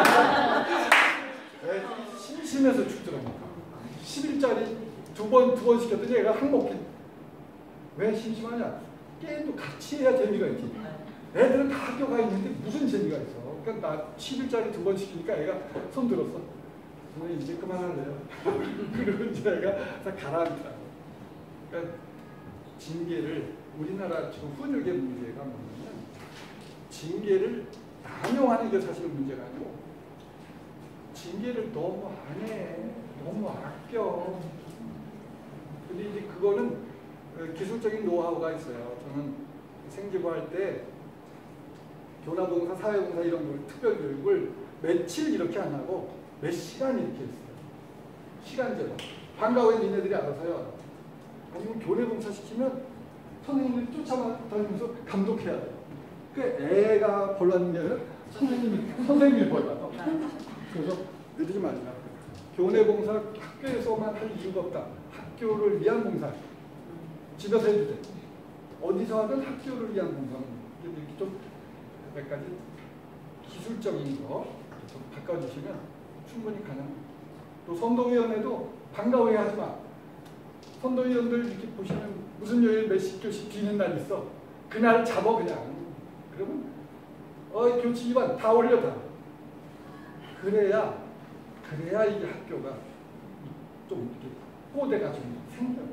애들이 심심해서 죽더라니까. 십 일짜리 두 번, 두 번 시켰더니 애가 항목해. 왜 심심하냐? 게임도 같이 해야 재미가 있지. 애들은 다 학교 가 있는데 무슨 재미가 있어. 그러니까 나 십 일짜리 두 번 시키니까 애가 손 들었어. 선생님 이제 그만할래요. 그리고 이제 애가 다 가라앉더라고. 그러니까 징계를, 우리나라 지금 훈육의 문제가 뭐냐면 징계를 남용하는 게 사실 문제가 아니고 징계를 너무 안 해. 너무 아껴. 근데 이제 그거는 기술적인 노하우가 있어요. 저는 생기부 할 때 교나봉사, 사회봉사 이런 걸 특별교육을 며칠 이렇게 안 하고 몇 시간 이렇게 했어요. 시간제로. 방과후에 니네들이 알아서요. 아니면 교내봉사 시키면 선생님들이 쫓아다니면서 감독해야 돼요. 그 애가 벌 받는 게 아니라 선생님이, 선생님이 벌 받아. 그래서 애들이 많이 나와요. 교내봉사 학교에서만 할 이유가 없다. 학교를 위한 봉사. 집에서 해도 돼. 어디서 하든 학교를 위한 봉사는 이렇게 좀 몇 가지 기술적인 거 좀 바꿔주시면 충분히 가능합니다. 또 선도위원회도 방과후에 하지 마. 선도위원들 이렇게 보시면 무슨 요일 몇십 교시 비는 날 있어. 그날 잡아 그냥. 그러면 어 교치 위반 다 올려다. 그래야 그래야 이게 학교가 좀 이렇게 꼬대가 좀 생겨요.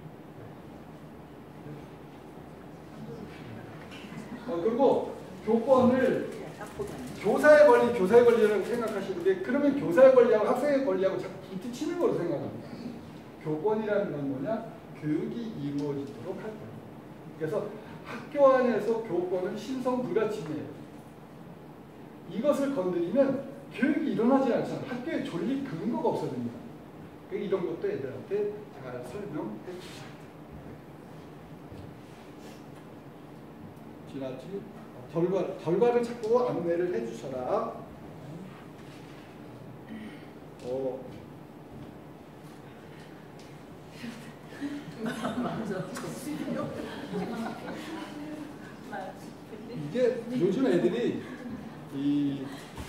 어, 그리고 교권을 교사의 권리, 교사의 권리라고 생각하시는데 그러면 교사의 권리하고 학생의 권리하고 자꾸 부딪히는 걸로 생각합니다. 교권이라는 건 뭐냐? 교육이 이루어지도록 할 거예요. 그래서 학교 안에서 교권은 신성 불가침이에요. 이것을 건드리면 교육이 일어나지 않잖아요. 학교에 존립 근거가 없어집니다. 이런 것도 애들한테 잘 설명해 주셔야 돼요. 지나치 결과, 결과를 자꾸 안내를 해 주셔라. 어. 이게 요즘 애들이 이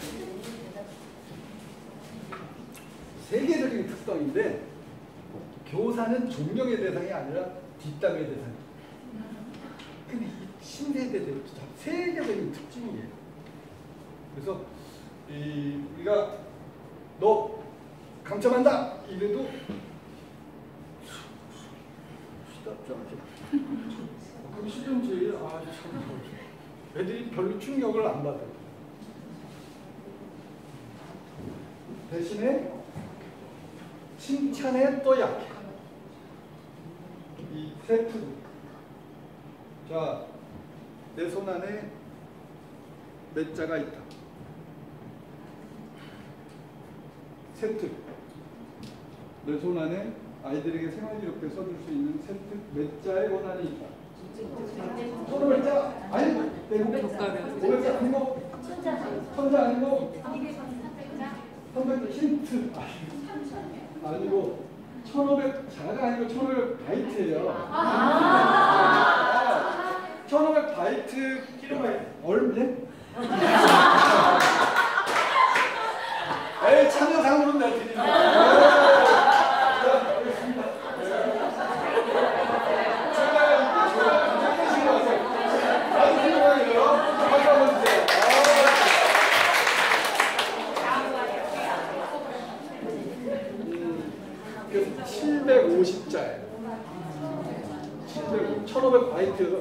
세계적인 특성인데 교사는 존경의 대상이 아니라 뒷담의 대상. 근데 이 신세대들 세계적인 특징이에요. 그래서 이 우리가 너 감점한다 이래도 시답지 않게 그럼 쉬든지 아참 애들이 별로 충격을 안 받아요. 대신에 칭찬에 또 약해. 이 세트. 자, 내 손 안에 몇 자가 있다. 세트. 내 손 안에 아이들에게 생활기록부에 써줄 수 있는 세트 몇 자의 권한이 있다. 천오백 자? 아니, 오백 자 아니고 천자 아니고 삼백 자 힌트 아니고 천오백 자가 아니고 천오백 바이트예요. 천오백 바이트 얼마네? 에이 참여상으로 내가 드립니다. 칠백오십 자예요.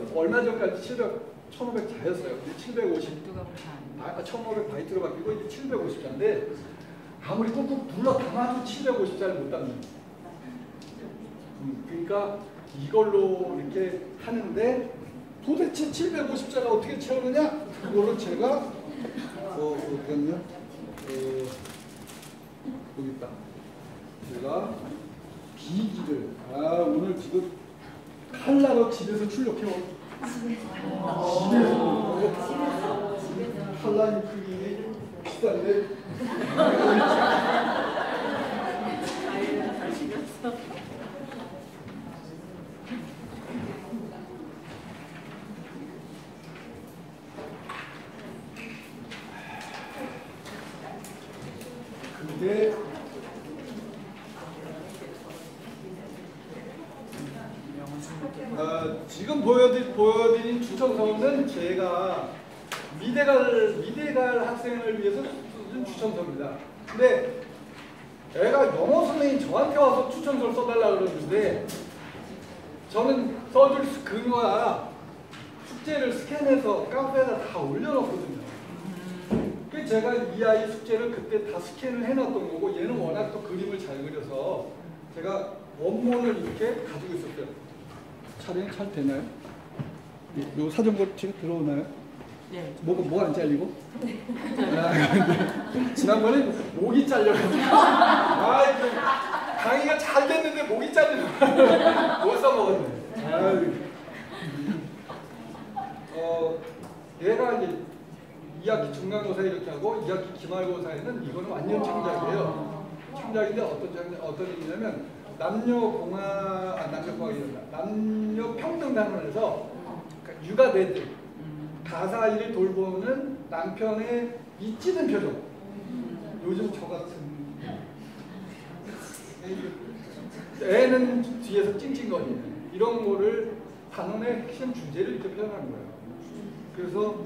저는 얼마 전까지 칠백, 천오백 자였어요. 이제 칠백오십, 누가 보면 다 아니에요. 아, 천오백 바이트로 바뀌고 이제 칠백오십 자인데 아무리 꾹꾹 눌러 담아도 칠백오십 자를 못 담는. 음, 그러니까 이걸로 이렇게 하는데 도대체 칠백오십 자가 어떻게 채우느냐? 그걸로 제가 어, 어디갔냐? 어, 여기 있다. 제가 비기를 아 오늘 지금 칼라로 집에서 출력해 온 집에서 칼라 크기 비싼데 근데 어, 지금 보여드린, 보여드린 추천서는 제가 미대갈, 미대갈 학생을 위해서 쓴 추천서입니다. 근데 애가 영어 선생님 저한테 와서 추천서를 써달라 그러는데 저는 써줄 근거가 숙제를 스캔해서 카페에다 다 올려놓거든요. 그 제가 이 아이 숙제를 그때 다 스캔을 해놨던 거고 얘는 워낙 또 그림을 잘 그려서 제가 원본을 이렇게 가지고 있었어요. 촬영이 잘 되나요? 요 사전거 지금 들어오나요? 네. 뭐가 뭐 안 잘리고? 아, 지난번에 목이 잘려가지고 아, 강의가 잘 됐는데 목이 잘리고 못 써먹었네. 아유. 어, 얘가 이제 이 학기 중간고사 이렇게 하고 이 학기 기말고사에는 이거는 완전 창작이에요. 창작인데 어떤 창작, 어떤 의미냐면 남녀 공학, 아, 남녀 공학이란다. 남녀 평등 단원에서 그러니까 육아대들 가사 일을 돌보는 남편의 이 찌든 표정. 요즘 저 같은 애는 뒤에서 찡찡거리는 이런 거를 단원의 핵심 주제를 이렇게 표현하는 거예요. 그래서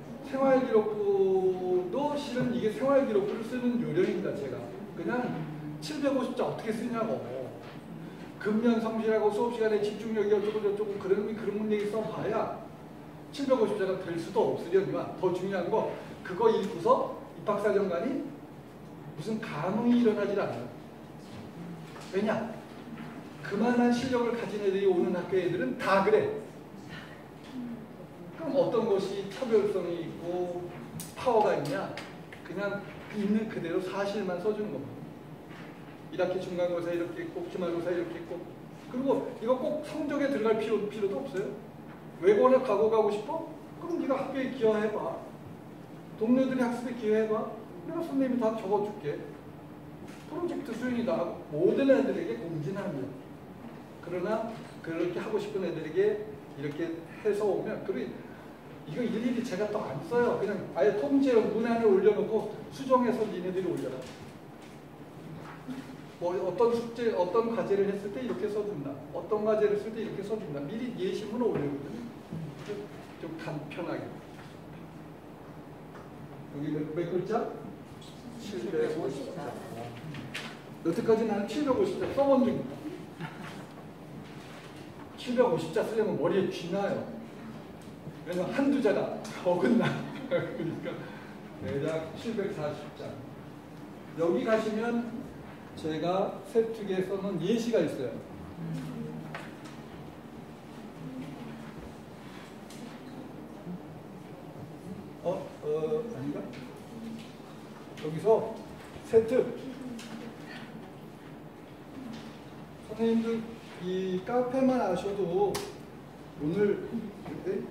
생활기록부도 실은 이게 생활기록부를 쓰는 요령입니다. 제가 그냥 칠백오십 자 어떻게 쓰냐고. 근면 성실하고 수업 시간에 집중력이 어쩌고 저쩌고 그런 그런 얘기 써봐야 칠백오십 자가 될 수도 없으려니만 더 중요한 거 그거 읽고서 입학사정관이 무슨 감흥이 일어나질 않아요. 왜냐? 그만한 실력을 가진 애들이 오는 학교 애들은 다 그래. 그럼 어떤 것이 차별성이 있고 파워가 있냐? 그냥 있는 그대로 사실만 써주는 겁니다. 일 학기 중간고사 이렇게 있고 기말고사 이렇게 있고 그리고 이거 꼭 성적에 들어갈 필요, 필요도 없어요. 외고나 과거 가고 싶어? 그럼 네가 학교에 기여해봐. 동료들이 학습에 기여해봐. 내가 선생님이 다 적어줄게. 프로젝트 수행이다. 모든 애들에게 공진하는 거예요. 그러나 그렇게 하고 싶은 애들에게 이렇게 해서 오면 그리고 이거 일일이 제가 또 안 써요. 그냥 아예 통째로 문안에 올려놓고 수정해서 니네들이 올려라. 뭐 어떤 숙제, 어떤 과제를 했을 때 이렇게 써준다. 어떤 과제를 쓸 때 이렇게 써준다. 미리 예시문을 올리거든요. 좀, 좀 간편하게. 여기 몇, 몇 글자? 칠백오십 자. 여태까지 나는 칠백오십 자 써본 적 있다. 칠백오십 자 쓰려면 머리에 쥐나요. 왜냐면 한두 자가 어긋나. 그러니까 대략 칠백사십 자. 여기 가시면 제가 세특에 써놓은 예시가 있어요. 어? 어? 아닌가? 여기서 세특 선생님들 이 카페만 아셔도 오늘 네?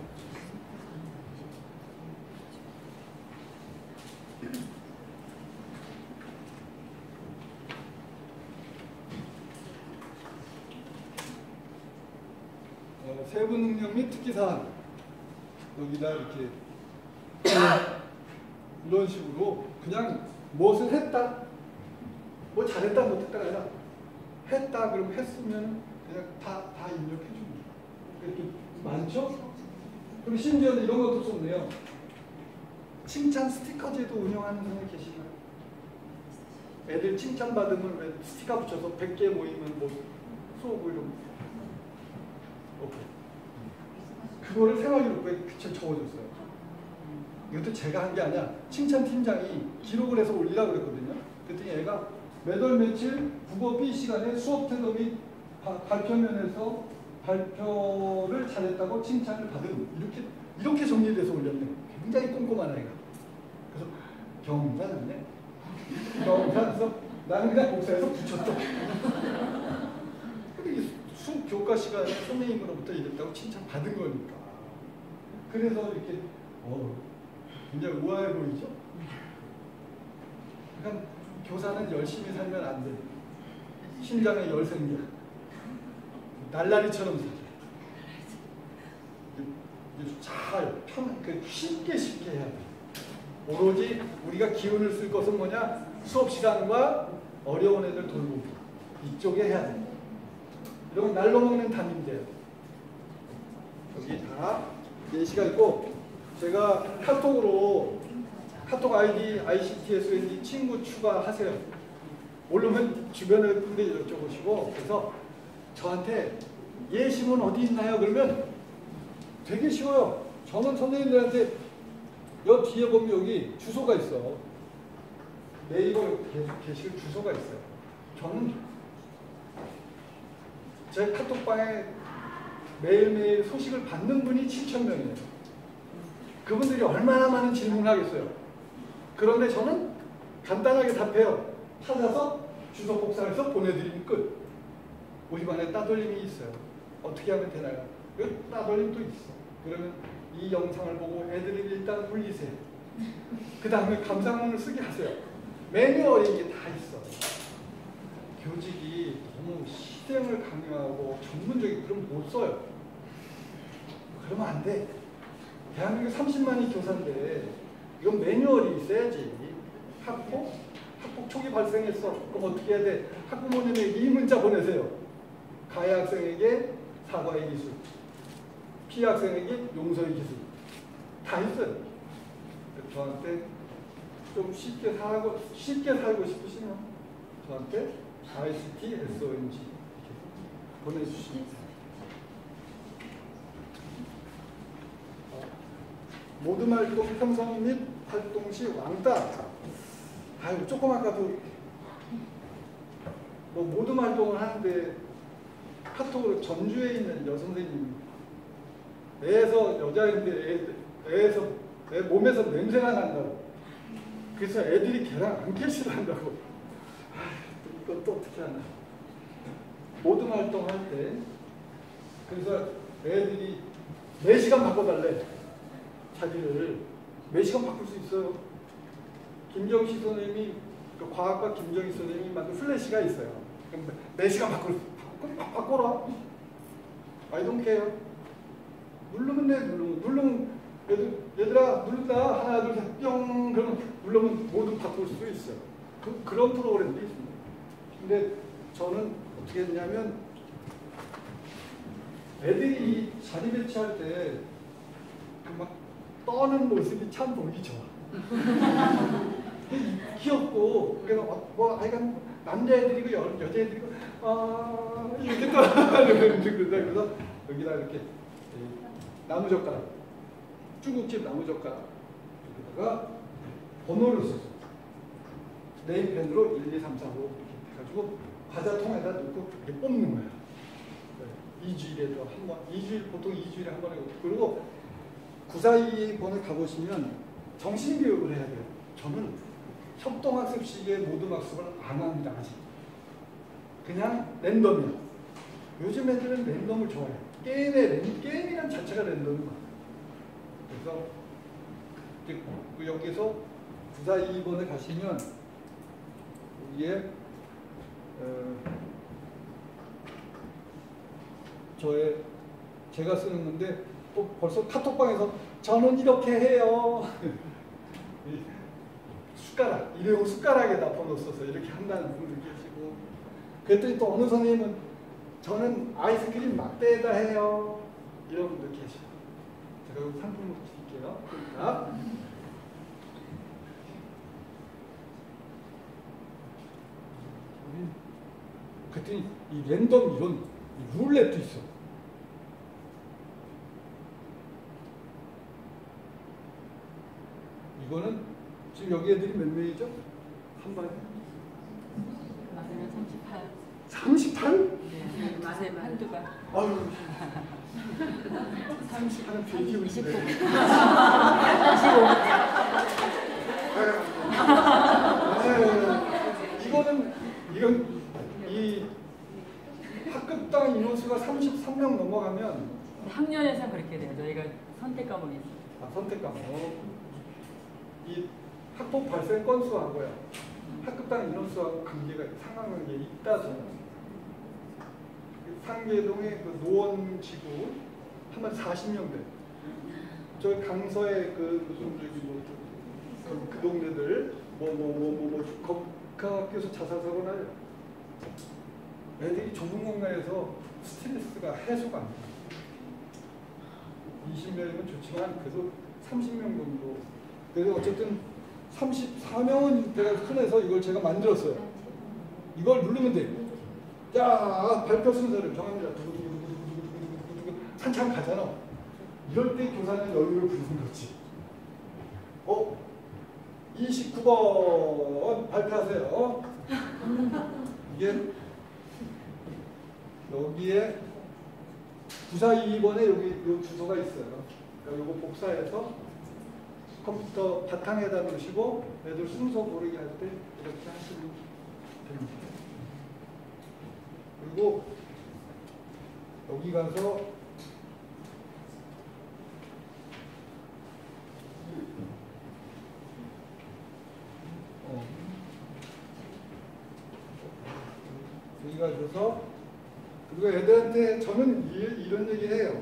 어, 세부 능력 및 특기사항 여기다 이렇게 이런 식으로 그냥 무엇을 했다 뭐 잘했다 못했다가 아니라 했다 그러면 했으면 그냥 다, 다 입력해 줍니다. 이렇게 많죠? 그리고 심지어는 이런 것도 썼네요. 칭찬 스티커제도 운영하는 분이 계시나요? 애들 칭찬 받으면 왜 스티커 붙여서 백 개 모이면 뭐 쏘고 이런 거. 오케이. 그거를 생활기록부에 적어줬어요. 이것도 제가 한 게 아니야. 칭찬팀장이 기록을 해서 올리라고 그랬거든요. 그랬더니 얘가 매달 며칠 국어 B 시간에 수업 태도 및 바, 발표면에서 발표를 잘했다고 칭찬을 받은 이렇게 이렇게 정리돼서 올렸네. 굉장히 꼼꼼한 아이가. 그래서 경사였네. 경사에서 나는 그냥 복사해서 붙였어. 근데 수 교과 시간에 선생님으로부터 이랬다고 칭찬 받은 거니까. 그래서 이렇게 어, 굉장히 우아해 보이죠? 그러니까 교사는 열심히 살면 안 돼. 심장의 열생이야. 날라리처럼 살아. 잘, 편, 그 쉽게 쉽게 해야 돼. 오로지 우리가 기운을 쓸 것은 뭐냐? 수업 시간과 어려운 애들 돌보기. 이쪽에 해야 돼. 이런 날로 먹는 담임제예요. 여기 다 예시가 있고, 제가 카톡으로 카톡 아이디 아이씨티에스엔지 친구 추가하세요. 모르면 주변에 분들 여쭤보시고, 그래서 저한테 예시문 어디 있나요? 그러면 되게 쉬워요. 저는 선생님들한테 여 뒤에 보면 여기 주소가 있어. 네이버 게시글 주소가 있어요. 저는 제 카톡방에 매일매일 소식을 받는 분이 칠천 명이에요. 그분들이 얼마나 많은 질문을 하겠어요. 그런데 저는 간단하게 답해요. 찾아서 주소 복사해서 보내드리면 끝. 우리 반에 따돌림이 있어요. 어떻게 하면 되나요? 따돌림도 있어. 그러면 이 영상을 보고 애들이 일단 울리세요. 그 다음에 감상문을 쓰게 하세요. 매뉴얼이 이게 다 있어. 교직이 너무 실행을 강요하고 전문적인 그럼 못 써요. 그러면 안 돼. 대한민국 삼십만이 교사인데 이건 매뉴얼이 있어야지. 학폭? 학폭 초기 발생했어. 그럼 어떻게 해야 돼? 학부모님에게 이 문자 보내세요. 가해 학생에게 사과의 기술, 피해 학생에게 용서의 기술. 다 있어요. 저한테 좀 쉽게 살고, 쉽게 살고 싶으시면 저한테 아이씨티 에스오엔지 보내주시면 모든 활동 편성 및 활동 시 왕따. 아유, 조금 아까도 뭐 모든 활동을 하는데 카톡으로 전주에 있는 여선생님 애에서 여자인데 애, 애에서 애 몸에서 냄새가 난다고. 그래서 애들이 걔랑 안 캐시한다고. 아, 이건 또 어떻게 하나. 모든 활동 할 때 그래서 애들이 네 시간 바꿔달래. 자리를 몇 시간 바꿀 수 있어요. 김정식 선생님이 그 과학과 김정희 선생님이 만든 플래시가 있어요. 그럼 네 시간 바꿀 수 바꿔, 바꿔라. I don't care. 누르면 돼. 누르면 누르면 얘들, 얘들아 누른다. 하나 둘 셋 뿅. 그러면 누르면 모두 바꿀 수 있어요. 그, 그런 프로그램도 있습니다. 근데 저는 어떻게 했냐면 애들이 자리 배치할 때 그 막 떠는 모습이 참 보기 좋아. 귀엽고, 그래서 뭐 하여간 남자애들이고 여, 여자애들이고 아 이렇게 떠나는 그래서 여기다 이렇게 나무젓가락, 중국집 나무젓가락 여기다가 번호를 썼어. 네임펜으로 일, 이, 삼, 사, 오 이렇게 해가지고 과자통에다 넣고 이렇게 뽑는 거야. 이 주일에도 한 번, 이 주일 보통 이 주일에 한 번 하고. 그리고 구사이 번에 가보시면 정신교육을 해야 돼요. 저는 협동학습식의 모든 학습을 안 합니다. 아직. 그냥 랜덤이야. 요즘 애들은 랜덤을 좋아해. 게임의 랜, 게임이란 자체가 랜덤인 거야. 그래서 여기서 구사이 번에 가시면 여기에 어, 저의 제가 쓰는 건데 또 벌써 카톡방에서 저는 이렇게 해요. 숟가락, 일회용 숟가락에다 번호 써서 이렇게 한다는 분들 계시고, 그랬더니 또 어느 선생님은 저는 아이스크림 막대에다 해요. 이런 분들 계시고. 제가 여기 상품을 드릴게요. 자. 그랬더니 이 랜덤 이런 이 룰렛도 있어. 이거는 지금 여기 애들이 몇 명이죠? 한 반에? 맞으면 삼십팔. 삼십팔? 네. 요새 한두 반. 아유. 삼십팔은 비행기 이십구. 이거는 이건 이 학급당 인원수가 삼십삼 명 넘어가면 학년에서 그렇게 돼요. 저희가 선택 과목이 있어요. 아, 선택 과목 이 학폭 발생 건수하고요 학급당 인원수하고 관계가 상관관계가 있다 저는. 상계동의 그 노원지구 한번 사십 명 돼. 저 강서의 그 무슨 저기 뭐 그, 그 동네들 뭐 뭐 뭐 뭐뭐 그 학교에서 자살사고 나요. 애들이 좁은 공간에서 스트레스가 해소가 안 돼. 이십 명이면 좋지만 그래도 삼십 명 정도. 그래서 어쨌든 삼십사 명은 내가 흔해서 이걸 제가 만들었어요. 이걸 누르면 돼. 자, 발표 순서를 정합니다. 두구두구두구두구두구두구 한참 가잖아. 이럴 때 교사는 여유를 부리는 거지. 어? 이십구 번 발표하세요. 이게 여기에 구사이이 번에 여기 요 주소가 있어요. 요거 복사해서 컴퓨터 바탕에다 놓으시고 애들 순서 고르기 할 때 이렇게 하시면 됩니다. 그리고 여기 가서 어. 여기 가셔서 그리고 애들한테 저는 이, 이런 얘기 해요.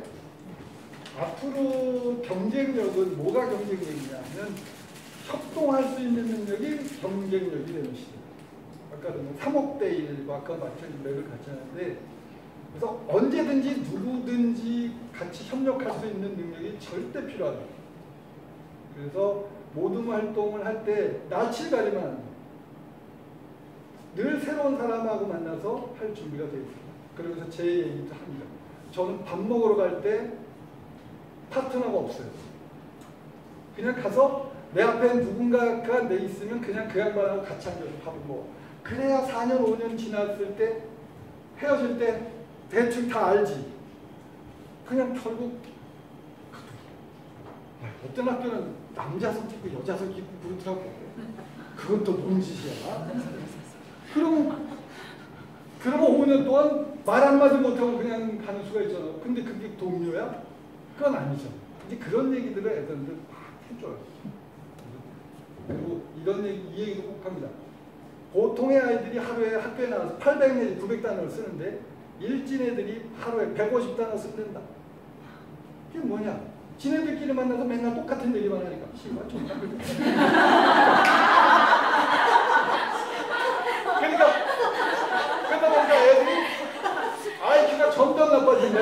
앞으로 경쟁력은 뭐가 경쟁력이냐면 협동할 수 있는 능력이 경쟁력이 되는 시대. 아까 삼억 대 일과 아까 마찬가지 맥을 같이 하는데 그래서 언제든지 누구든지 같이 협력할 수 있는 능력이 절대 필요하다. 그래서 모든 활동을 할 때 낯을 가리면 안 돼요. 늘 새로운 사람하고 만나서 할 준비가 되어 있습니다. 그러면서 제 얘기도 합니다. 저는 밥 먹으러 갈 때 파트너가 없어요. 그냥 가서 내 앞에 누군가가 내 있으면 그냥 그 양반하고 같이 앉아서 밥을 먹어. 그래야 사 년, 오 년 지났을 때 헤어질 때 대충 다 알지. 그냥 결국 어떤 학교는 남자석 있고 여자석 있고 그렇더라고. 그건 또 뭔 짓이야. 그러면 그러면 오 년 동안 말 한마디 못하고 그냥 가는 수가 있잖아. 근데 그게 동료야? 그건 아니죠. 이제 그런 얘기들을 애들한테 막 해줘요. 그리고 이런 얘기, 이 얘기도 꼭 합니다. 보통의 아이들이 하루에 학교에 나와서 팔백 내지 구백 단어를 쓰는데 일진 애들이 하루에 백오십 단어 쓴단다. 이게 뭐냐? 지네들끼리 만나서 맨날 똑같은 얘기만 하니까 씨발 좀 그러니까 그러다 보니까 애들이 아이큐가 점점 나빠진다.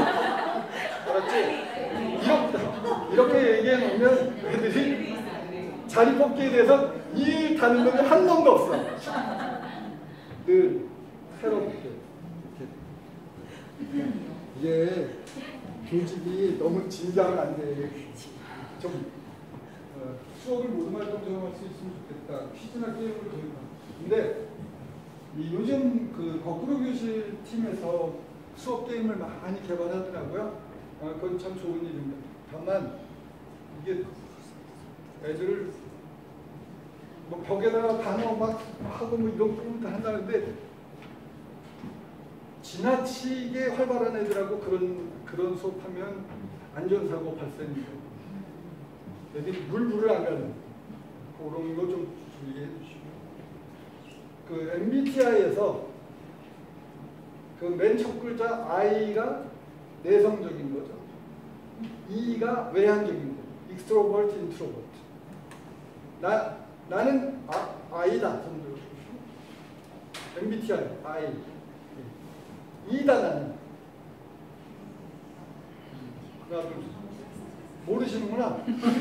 알았지? 이렇게, 이렇게 얘기해 놓으면 애들이 자리 뽑기에 대해서 이 다는 놈이 한 놈도 없어. 늘 새롭게 이렇게. 이게 교직이 너무 진지하면 안 돼. 좀 어, 수업을 모든 활동 적용할 수 있으면 좋겠다. 퀴즈나 게임을 도입하. 근데 이 요즘 그 거꾸로 교실 팀에서 수업 게임을 많이 개발하더라고요. 아, 그건 참 좋은 일입니다. 다만 이게 애들을 뭐 벽에다가 단어 막 하고 뭐 이런 것도 한다는데 지나치게 활발한 애들하고 그런 그런 수업하면 안전사고 발생해요. 애들이 물불을 안 가는 그런 거 좀 주의해 주시고 그 엠비티아이에서 그 맨 첫 글자 I가 내성적인 거죠. E가 외향적인 거. extrovert, introvert. 나 나는 아, I다. 엠비티아이 I. E다 나는. 모르시는구나.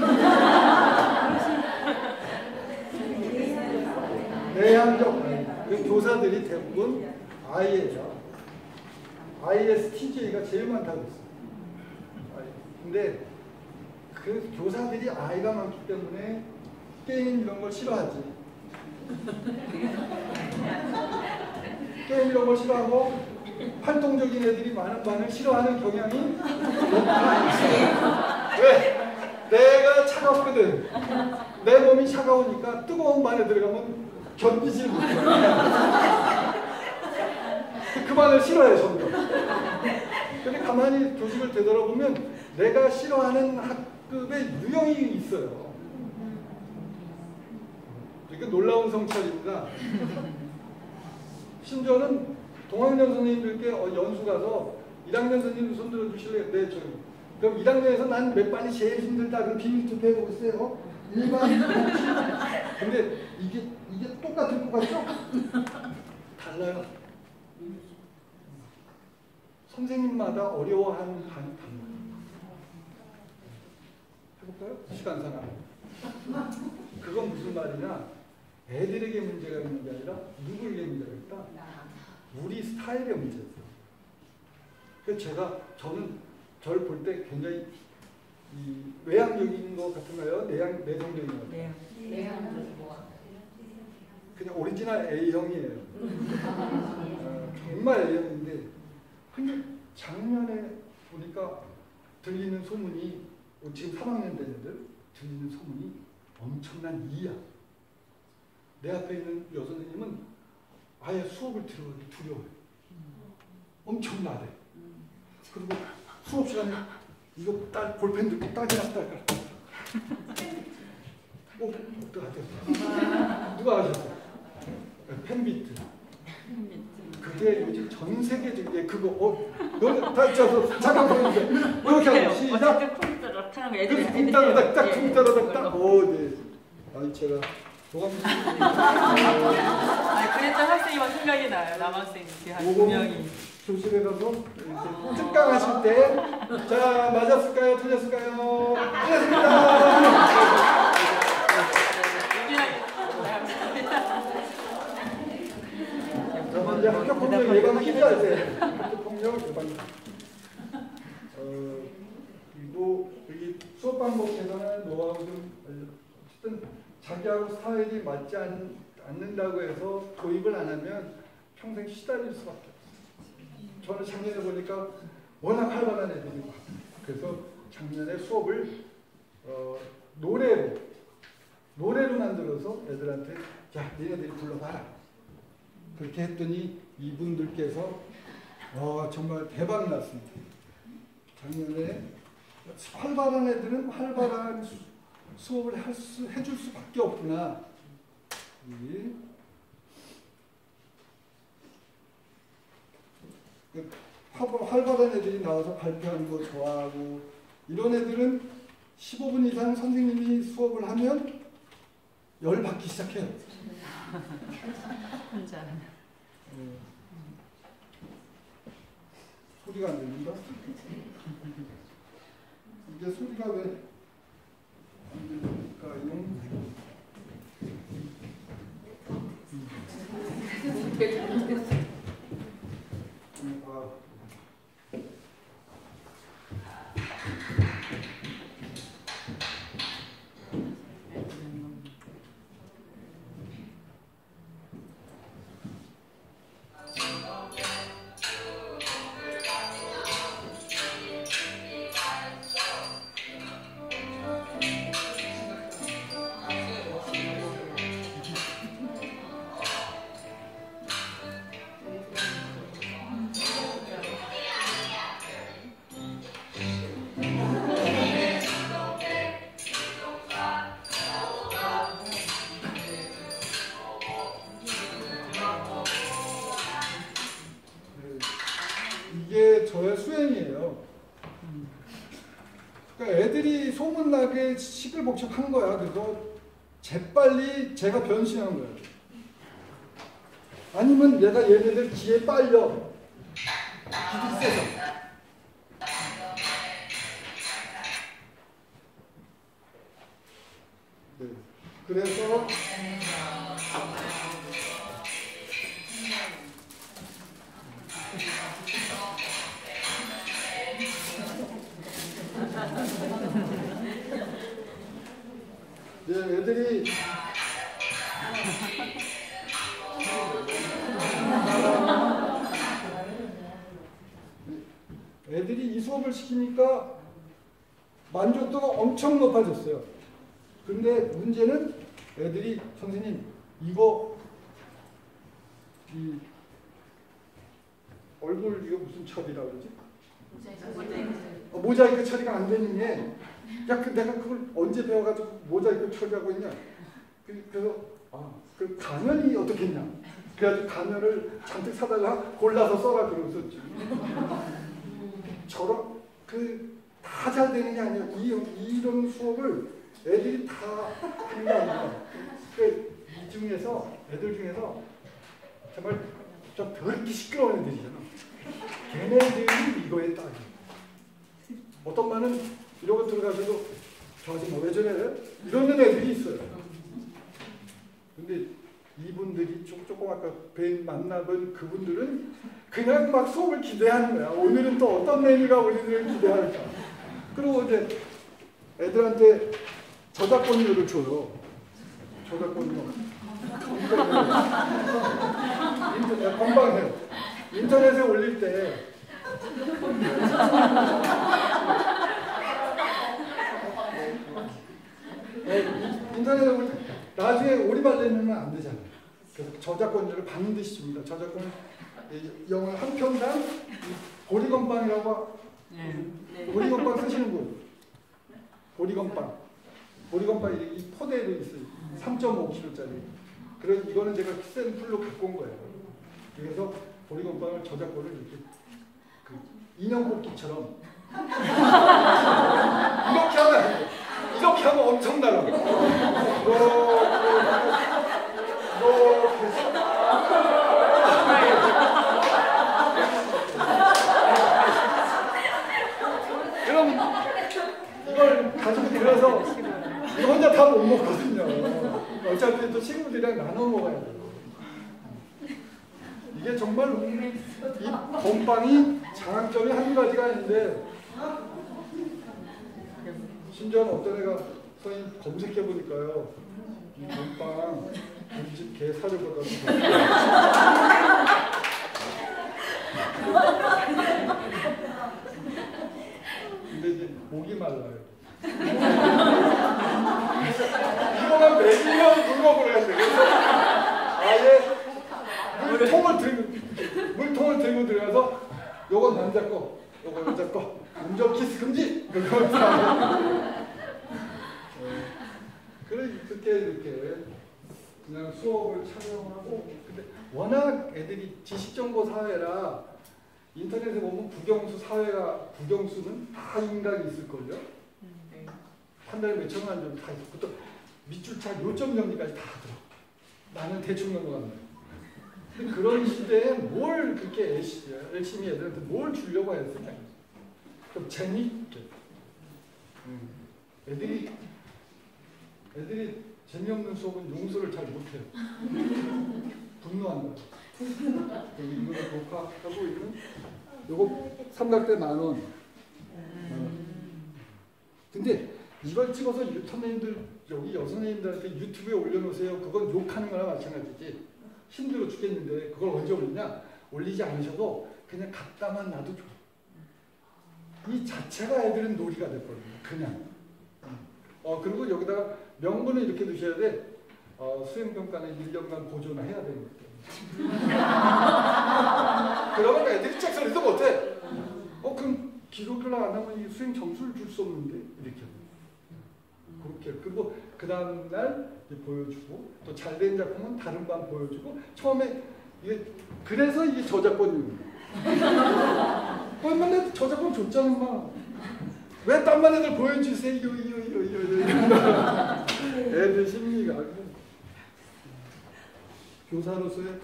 내향적. 그 교사들이 대부분 I예요. 아이에스티제이가 제일 많다고 했어요. 근데 그 교사들이 I가 많기 때문에 게임 이런 걸 싫어하지. 게임 이런 걸 싫어하고 활동적인 애들이 많은 반을 싫어하는 경향이 높아. 왜? 내가 차갑거든. 내 몸이 차가우니까 뜨거운 반에 들어가면 견디지 못해. 그 반을 싫어해, 점점. 근데 가만히 교직을 되돌아보면 내가 싫어하는 학급의 유형이 있어요. 이게 놀라운 성찰입니다. 심지어는 동학년 선생님들께 연수 가서 일 학년 선생님 손 들어주실래요? 네, 저요. 그럼 일 학년에서 난 몇 반이 제일 힘들다. 그럼 비밀 투표해 보세요. 일 반. 근데 이게 이게 똑같을 것 같죠? 달라요. 선생님마다 어려워하는 반이 달라요. 해볼까요? 시간상. 그건 무슨 말이냐? 애들에게 문제가 있는 게 아니라 누구에게 문제가 있다? 우리 스타일의 문제였어요. 그래서 제가 저는 저를 볼 때 굉장히 이 외향적인 것 같은가요? 내향 내성적인 것 같아요. 네. 그냥 오리지널 A형이에요. 어, 정말 A형인데 근데 작년에 보니까 들리는 소문이 지금 삼 학년 된 애들 들리는 소문이 엄청난 이야. 내 앞에 있는 여선생님은 아예 수업을 들어가기 두려워요. 엄청나대. 그리고 수업 시간에 이거 딸 볼펜 들고 딱이나 딸까. 어, 어떡하죠? 누가 아셨어요? 펜비트. 그게 요즘 전 세계적인 그거 어, 너 다 저서 잠깐 보여주세요. 이렇게 하고 시작. 어쨌든 컴퓨터 나타난 거 애들이 그래서 쿵따라닥 딱 쿵따라닥 딱. 오, 네. 아니 제가 도감. 아, 그랬던 학생이 막 생각이 나요. 남학생 이렇게 한 두 명이. 교실에 가서 이렇게 특강하실 때, 자 맞았을까요? 틀렸을까요? 틀렸습니다. 저는 이제 학교 폭력 예방 기자야 돼. 학교 폭력 예방. 어 그리고 여기 수업 방법 개선하는 노하우 좀 알려. 어쨌든 자기하고 스타일이 맞지 않, 않는다고 해서 도입을 안 하면 평생 시달릴 수밖에 없어요. 저는 작년에 보니까 워낙 활발한 애들이 많아요. 그래서 작년에 수업을 어, 노래로 노래로 만들어서 애들한테 자 니네들이 불러봐라. 그렇게 했더니 이분들께서 어, 정말 대박 났습니다. 작년에 활발한 애들은 활발한 수, 수업을 할 수, 해줄 수밖에 없구나. 이, 활발한 애들이 나와서 발표하는 거 좋아하고 이런 애들은 십오 분 이상 선생님이 수업을 하면 열받기 시작해요. 혼자. 어, 소리가 안 들린다? 이게 소리가 왜 안 들릴까요? 이게 저의 수행이에요. 그러니까 애들이 소문나게 시끌벅적한 거야. 그래서 재빨리 제가 변신한 거예요. 아니면 내가 얘네들 기에 빨려. 기들이 세서. 네. 그래서 이제 애들이 애들이 이 수업을 시키니까 만족도가 엄청 높아졌어요. 근데 문제는 애들이 선생님 이거 이 얼굴 이거 무슨 처리라고 그러지? 어, 모자이크 처리가 안 되는 게 야, 그 내가 그걸 언제 배워가지고 모자이크 처리하고 있냐? 그, 그래서 아, 그 가면이 어떻겠냐? 그래가지고 가면을 잔뜩 사다가 골라서 써라 그러면서 저런 그 다 잘 되는 게 아니야. 이 이런 수업을 애들이 다 하는 게 아니야. 그 이 중에서 애들 중에서 정말 좀 더럽게 시끄러운 애들이잖아. 걔네들이 이거에 딱이. 어떤 반은 이러고 들어가서도 저 아줌마 왜 저래? 이러는 애들이 있어요. 근데 이분들이 조금, 조금 아까 뵌 만나본 그분들은 그냥 막 수업을 기대하는 거야. 오늘은 또 어떤 메뉴가 우리를 기대할까. 그리고 이제 애들한테 저작권료를 줘요. 저작권료. 인터넷, 건방해요. 인터넷에 올릴 때 네, 인터넷에 올릴 때 나중에 오리발 내면 안 되잖아요. 그래서 저작권료를 반드시 줍니다. 저작권 영화 한 편당 보리건빵이라고 네. 보리건빵 쓰시는 분. 보리건빵. 보리건빵이 이 포대로 있어요. 삼 점 오 킬로그램짜리. 그래서 이거는 제가 샘플로 갖고 온 거예요. 그래서 보리건빵을 저작권을 이렇게 그 인형 뽑기처럼 이렇게 하면 안 돼. 이렇게 하면 엄청 날아. 이렇게 이렇게 해서 그럼 이걸 가지고 들어서 이거 혼자 다 못 먹거든요. 어차피 또 친구들이랑 나눠 먹어야 돼요. 이게 정말 이 건빵이 장점이 한 가지가 아닌데 심지어는 어떤 애가 선생님 검색해 보니까요. 이 건빵 우리 집 개 사료보다 근데 이제 목이 말라요. 이거만 매기면 물먹으러 해야 돼. 그래서 아예 물통을 들고 물통을 들고 들어가서 요건 남자 거, 요건 여자 거, 운전 키스 금지. 그래 그렇게 이렇게 그냥 수업을 촬영하고 근데 워낙 애들이 지식정보 사회라 인터넷에 보면 국영수 사회가 국영수는 다 인간이 있을걸요. 한 달에 몇천 원 정도 다 있고 또 밑줄차 요점 정리까지 다 들어. 나는 대충 넘어간다. 근데 그런 시대에 뭘 그렇게 열심히 애들한테 뭘 주려고 했을까? 좀 재미있게. 애들이 애들이 재미없는 수업은 용서를 잘 못해요. 분노한다. 여기 이거를 녹화하고 있는 요거 삼각대 만 원. 어. 근데 이걸 찍어서 선생님들 여기 여선생님들한테 유튜브에 올려놓으세요. 그건 욕하는 거나 마찬가지지. 힘들어 죽겠는데 그걸 언제 올리냐? 올리지 않으셔도 그냥 갖다만 놔도 좋아. 이 자체가 애들은 놀이가 됐거든요. 그냥. 어 그리고 여기다가 명분을 이렇게 두셔야 돼. 어, 수행평가는 일 년간 보존을 해야 되는 거예요. 그러면 애들이 짝소리도 못해. 어 그럼 기록을 안 하면 이 수행 점수를 줄 수 없는데 이렇게. 그렇게 그리고 그 다음 날 보여주고 또 잘된 작품은 다른 반 보여주고 처음에 이게 그래서 이게 저작권입니다. 그러면 저작권 줬잖아 막. 왜 딴 반 애들 보여주세요 이요 이요 이요 이요 애들 심리가 교사로서의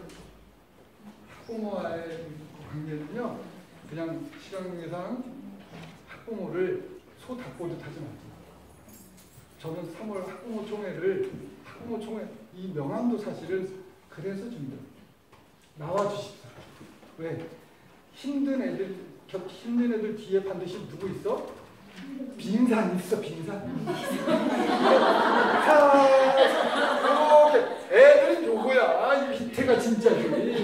학부모와의 관계는요 그냥 시간상 학부모를 소 닭보듯 하지 마세요. 저는 삼월 학부모 총회를 학부모 총회 이 명함도 사실은 그래서 줍니다. 나와 주십사. 왜? 힘든 애들 힘든 애들 뒤에 반드시 누구 있어? 빈산 있어 빈산. 사 진짜지.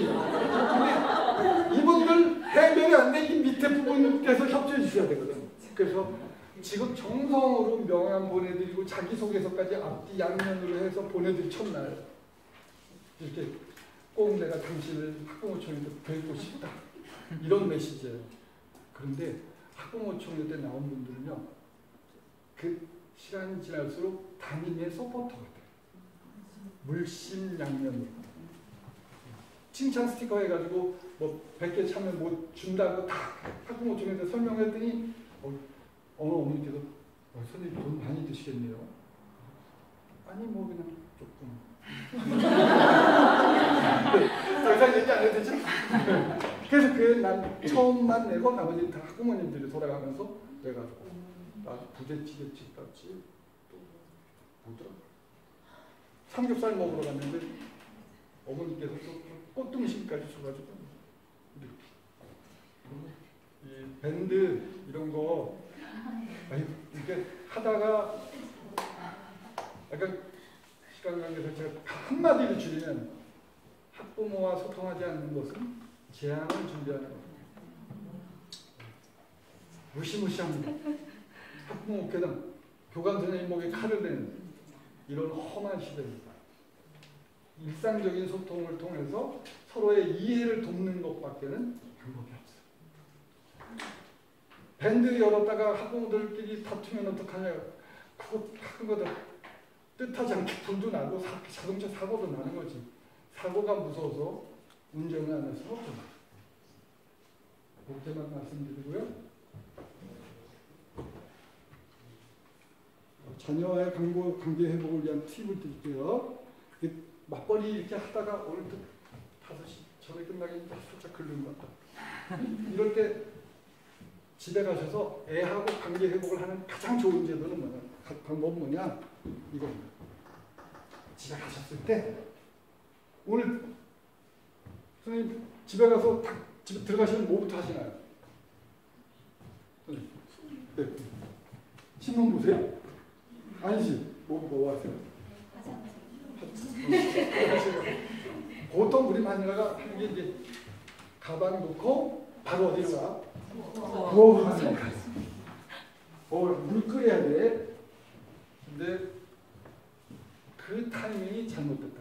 이분들 해결이 안 돼. 이 밑에 부분께서 협조해 주셔야 되거든. 그래서 지금 정성으로 명함 보내드리고 자기소개서까지 앞뒤 양면으로 해서 보내드린 첫날 이렇게 꼭 내가 당신을 학부모총회 때 뵙고 싶다. 이런 메시지예요. 그런데 학부모총회 때 나온 분들은요. 그 시간이 지날수록 담임의 서포터가 돼요. 물심양면으로. 칭찬 스티커 해가지고 뭐 백 개 차면 뭐 준다고 다 학부모총회 때 설명했더니 어, 어느 어머니께서 어, 선생님 돈 많이 드시겠네요. 아니 뭐 그냥 조금. 더 이상 얘기 안 해도 되지? 그래서 그 난 처음만 내고 나머지 다 학부모님들이 돌아가면서 내가 나 부대찌개집 갔지 또 뭐더라? 삼겹살 먹으러 갔는데 어머니께서 또 꽃등심까지 줘가지고 이 밴드 이런 거 이렇게 하다가 약간 시간 관계에서 제가 한마디를 줄이면 학부모와 소통하지 않는 것은 재앙을 준비하는 겁니다. 무시무시합니다. 학부모 괴담, 교감 선생님 목에 칼을 대는 이런 험한 시대입니다. 일상적인 소통을 통해서 서로의 이해를 돕는 것밖에는 방법이 없어요. 밴드 열었다가 학부모들끼리 다투면 어떡하냐. 그거 큰 거다. 뜻하지 않게 불도 나고 사, 자동차 사고도 나는 거지. 사고가 무서워서 운전을 안 할 수는 없죠. 그렇게만 말씀드리고요. 자녀와의 관계, 관계 회복을 위한 팁을 드릴게요. 맞벌이 이렇게 하다가 오늘도 다섯 시 전에 끝나기 살짝 걸린 것 같다. 이럴 때 집에 가셔서 애하고 관계 회복을 하는 가장 좋은 제도는 뭐냐? 방법은 뭐냐? 이겁니다. 집에 가셨을 때 오늘 선생님 집에 가서 딱 집에 들어가시면 뭐부터 하시나요? 네. 신문 보세요? 아니지. 뭐, 뭐 하세요? 보통 우리 마누라가 하는 게 이제 가방 놓고 바로 어디로 가? 부엌으로 가는 거야. 어, 물 끓여야 돼. 근데 그 타이밍이 잘못됐다.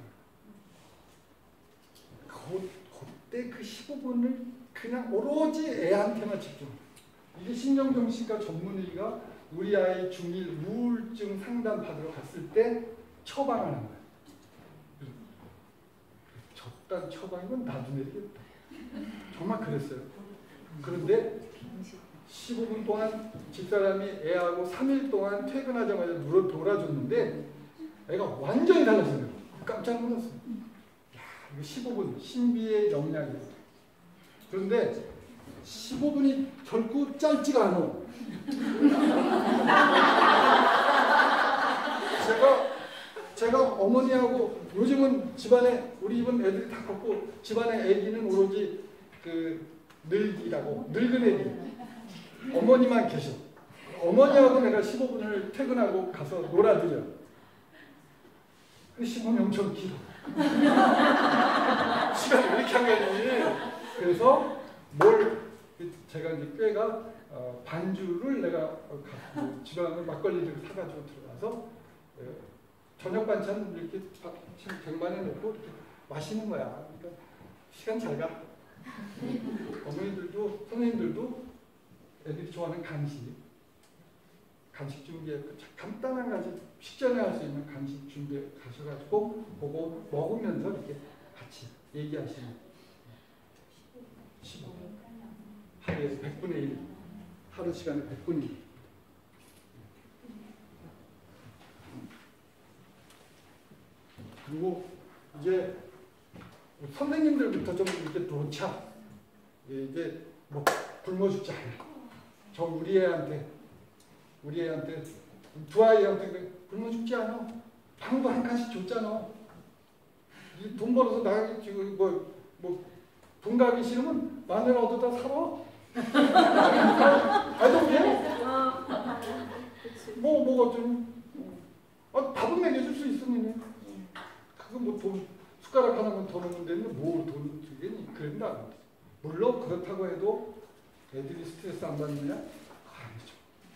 그, 그때 그 십오 분을 그냥 오로지 애한테만 집중. 이게 신경정신과 전문의가 우리 아이 중일 우울증 상담 받으러 갔을 때 처방하는 거예요. 적당 처방이면 나도 내리겠다. 정말 그랬어요. 그런데 십오 분 동안 집사람이 애하고 삼 일 동안 퇴근하자마자 놀아, 놀아줬는데 애가 완전히 달라졌어요. 깜짝 놀랐어요. 야, 이거 십오 분 신비의 영향이에요. 그런데 십오 분이 결코 짧지가 않아. 제가 제가 어머니하고 요즘은 집안에 우리 집은 애들이 다 컸고 집안에 애기는 오로지 그 늙이라고 늙은 애기 어머니만 계셔. 어머니하고 내가 십오 분을 퇴근하고 가서 놀아드려. 그 십오 분이 엄청 길어. 시간이 왜 이렇게 안 가니? 그래서 뭘 제가 이제 꾀가 어, 반주를 내가 어, 가, 집안에 막걸리를 사가지고 들어가서 어, 저녁 반찬 이렇게 쟁반에 놓고 이렇게 마시는 거야. 그러니까 시간 잘 가. 어머니들도 선생님들도 애들이 좋아하는 간식, 간식 준비해 간단한 간식 식전에 할 수 있는 간식 준비해 가셔가지고 보고 먹으면서 이렇게 같이 얘기하시는. 십오 분 하루에 백분의 일, 하루 시간에 백분의 일. 그리고 이제 선생님들부터 좀 이렇게 놓자. 이게 뭐 굶어 죽지 않아. 저 우리 애한테 우리 애한테 두 아이한테 굶어 죽지 않아. 방도 한 칸씩 줬잖아. 이 돈 벌어서 나가기 지금 뭐 뭐 돈 가기 싫으면 마늘 얻어다 살아. I don't care. 뭐 뭐가 좀 아, 밥은 먹여줄 수 있으면 그거 뭐 돈 숟가락 하나만 더 넣으면 되는데 뭘 돈 주겠니? 그런다. 물론 그렇다고 해도 애들이 스트레스 안 받느냐? 아니죠.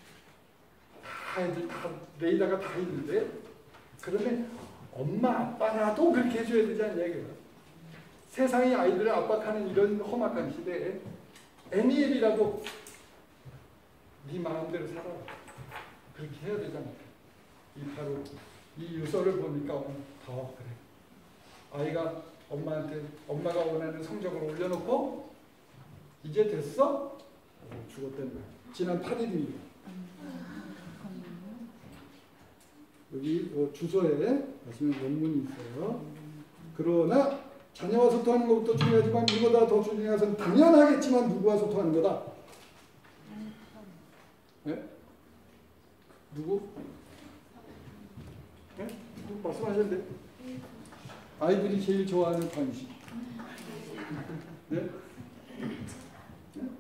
다 애들 다 레이더가 다 있는데 그러면 엄마 아빠라도 그렇게 해줘야 되지 않냐 이거야. 세상이 아이들을 압박하는 이런 험악한 시대에 애니엘이라도 네 마음대로 살아라. 그렇게 해야 되잖아. 이 바로 이 유서를 보니까 더 그래. 아이가 엄마한테 엄마가 원하는 성적을 올려놓고 이제 됐어? 어, 죽었다는 거야. 지난 팔 일입니다. 여기 어, 주소에 보시면 원문이 있어요. 그러나 자녀와 소통하는 것부터 중요하지만 이보다 더 중요한 것은 당연하겠지만 누구와 소통하는 거다. 네? 누구? 네? 누구 말씀하셨는데? 아이들이 제일 좋아하는 간식. 네? 네?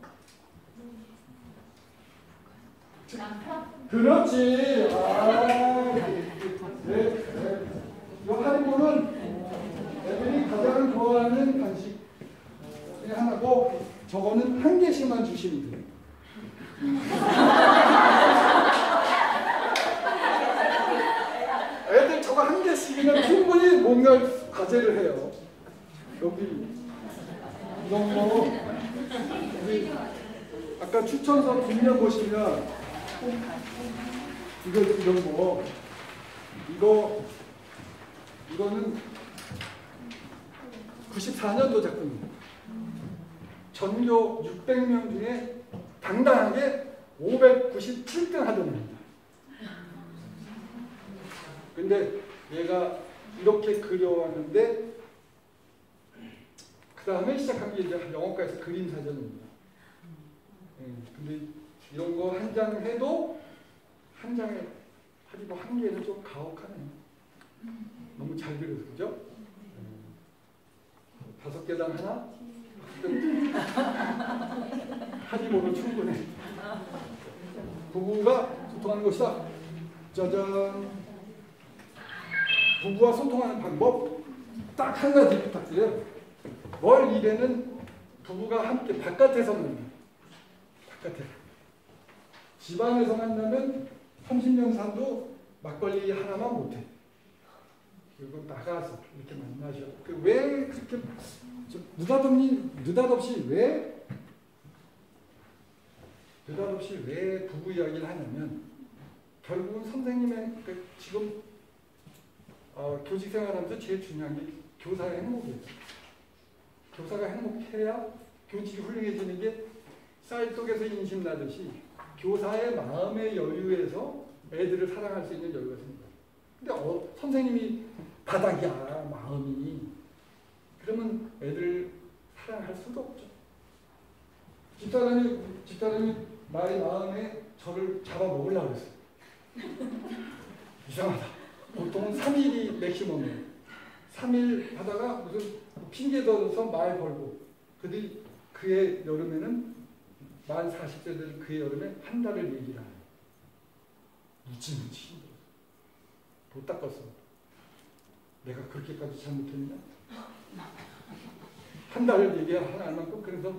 그렇지. 아, 네. 네. 이 하리보는 애들이 가장 좋아하는 간식 중에 하나고 저거는 한 개씩만 주시면 돼요. 애들 저거 한 개씩이면 충분히 뭔가 과제를 해요. 여기 이런 거 우리 아까 추천서 뒷면 보시면 이거 이런 거 이거 이거는 구십사 년도 작품입니다. 전교 육백 명 중에 당당하게 오백구십칠 등 하던 애입니다. 근데 얘가 이렇게 그려왔는데 그 다음에 시작한 게 이제 영어과에서 그림 사전입니다. 네, 근데 이런 거 한 장 해도 한 장에 하리보 한 개는 좀 가혹하네요. 너무 잘 그려서 그죠? 다섯 개당 하나? 하리보로 충분해. 부부가 소통하는 것이다. 짜잔. 부부와 소통하는 방법 딱 한 가지 부탁드려요. 월 일 회는 부부가 함께 바깥에서 만나요. 바깥에서. 집안에서 만나면 삼십 년 산도 막걸리 하나만 못해. 그리고 나가서 이렇게 만나죠. 그 왜 그렇게 느닷없이 느닷없이 왜 느닷없이 왜 부부 이야기를 하냐면 결국은 선생님의 그 지금 어, 교직 생활하면서 제일 중요한 게 교사의 행복이에요. 교사가 행복해야 교직이 훌륭해지는 게 쌀떡에서 인심 나듯이 교사의 마음의 여유에서 애들을 사랑할 수 있는 여유가 생겨요. 근데 어, 선생님이 바닥이야 마음이. 그러면 애들 사랑할 수도 없죠. 집사람이 집사람이 나의 마음에 저를 잡아먹으려고 했어요. 이상하다. 보통은 삼 일이 맥시멈이에요. 삼 일 하다가 무슨 핑계 대서 말 걸고 그들이 그의 여름에는 만 사십 세 된 그의 여름에 한 달을 얘기를 해요. 무지무지 힘들어. 못 닦았어. 내가 그렇게까지 잘못했냐? 한 달을 얘기할 만큼. 그래서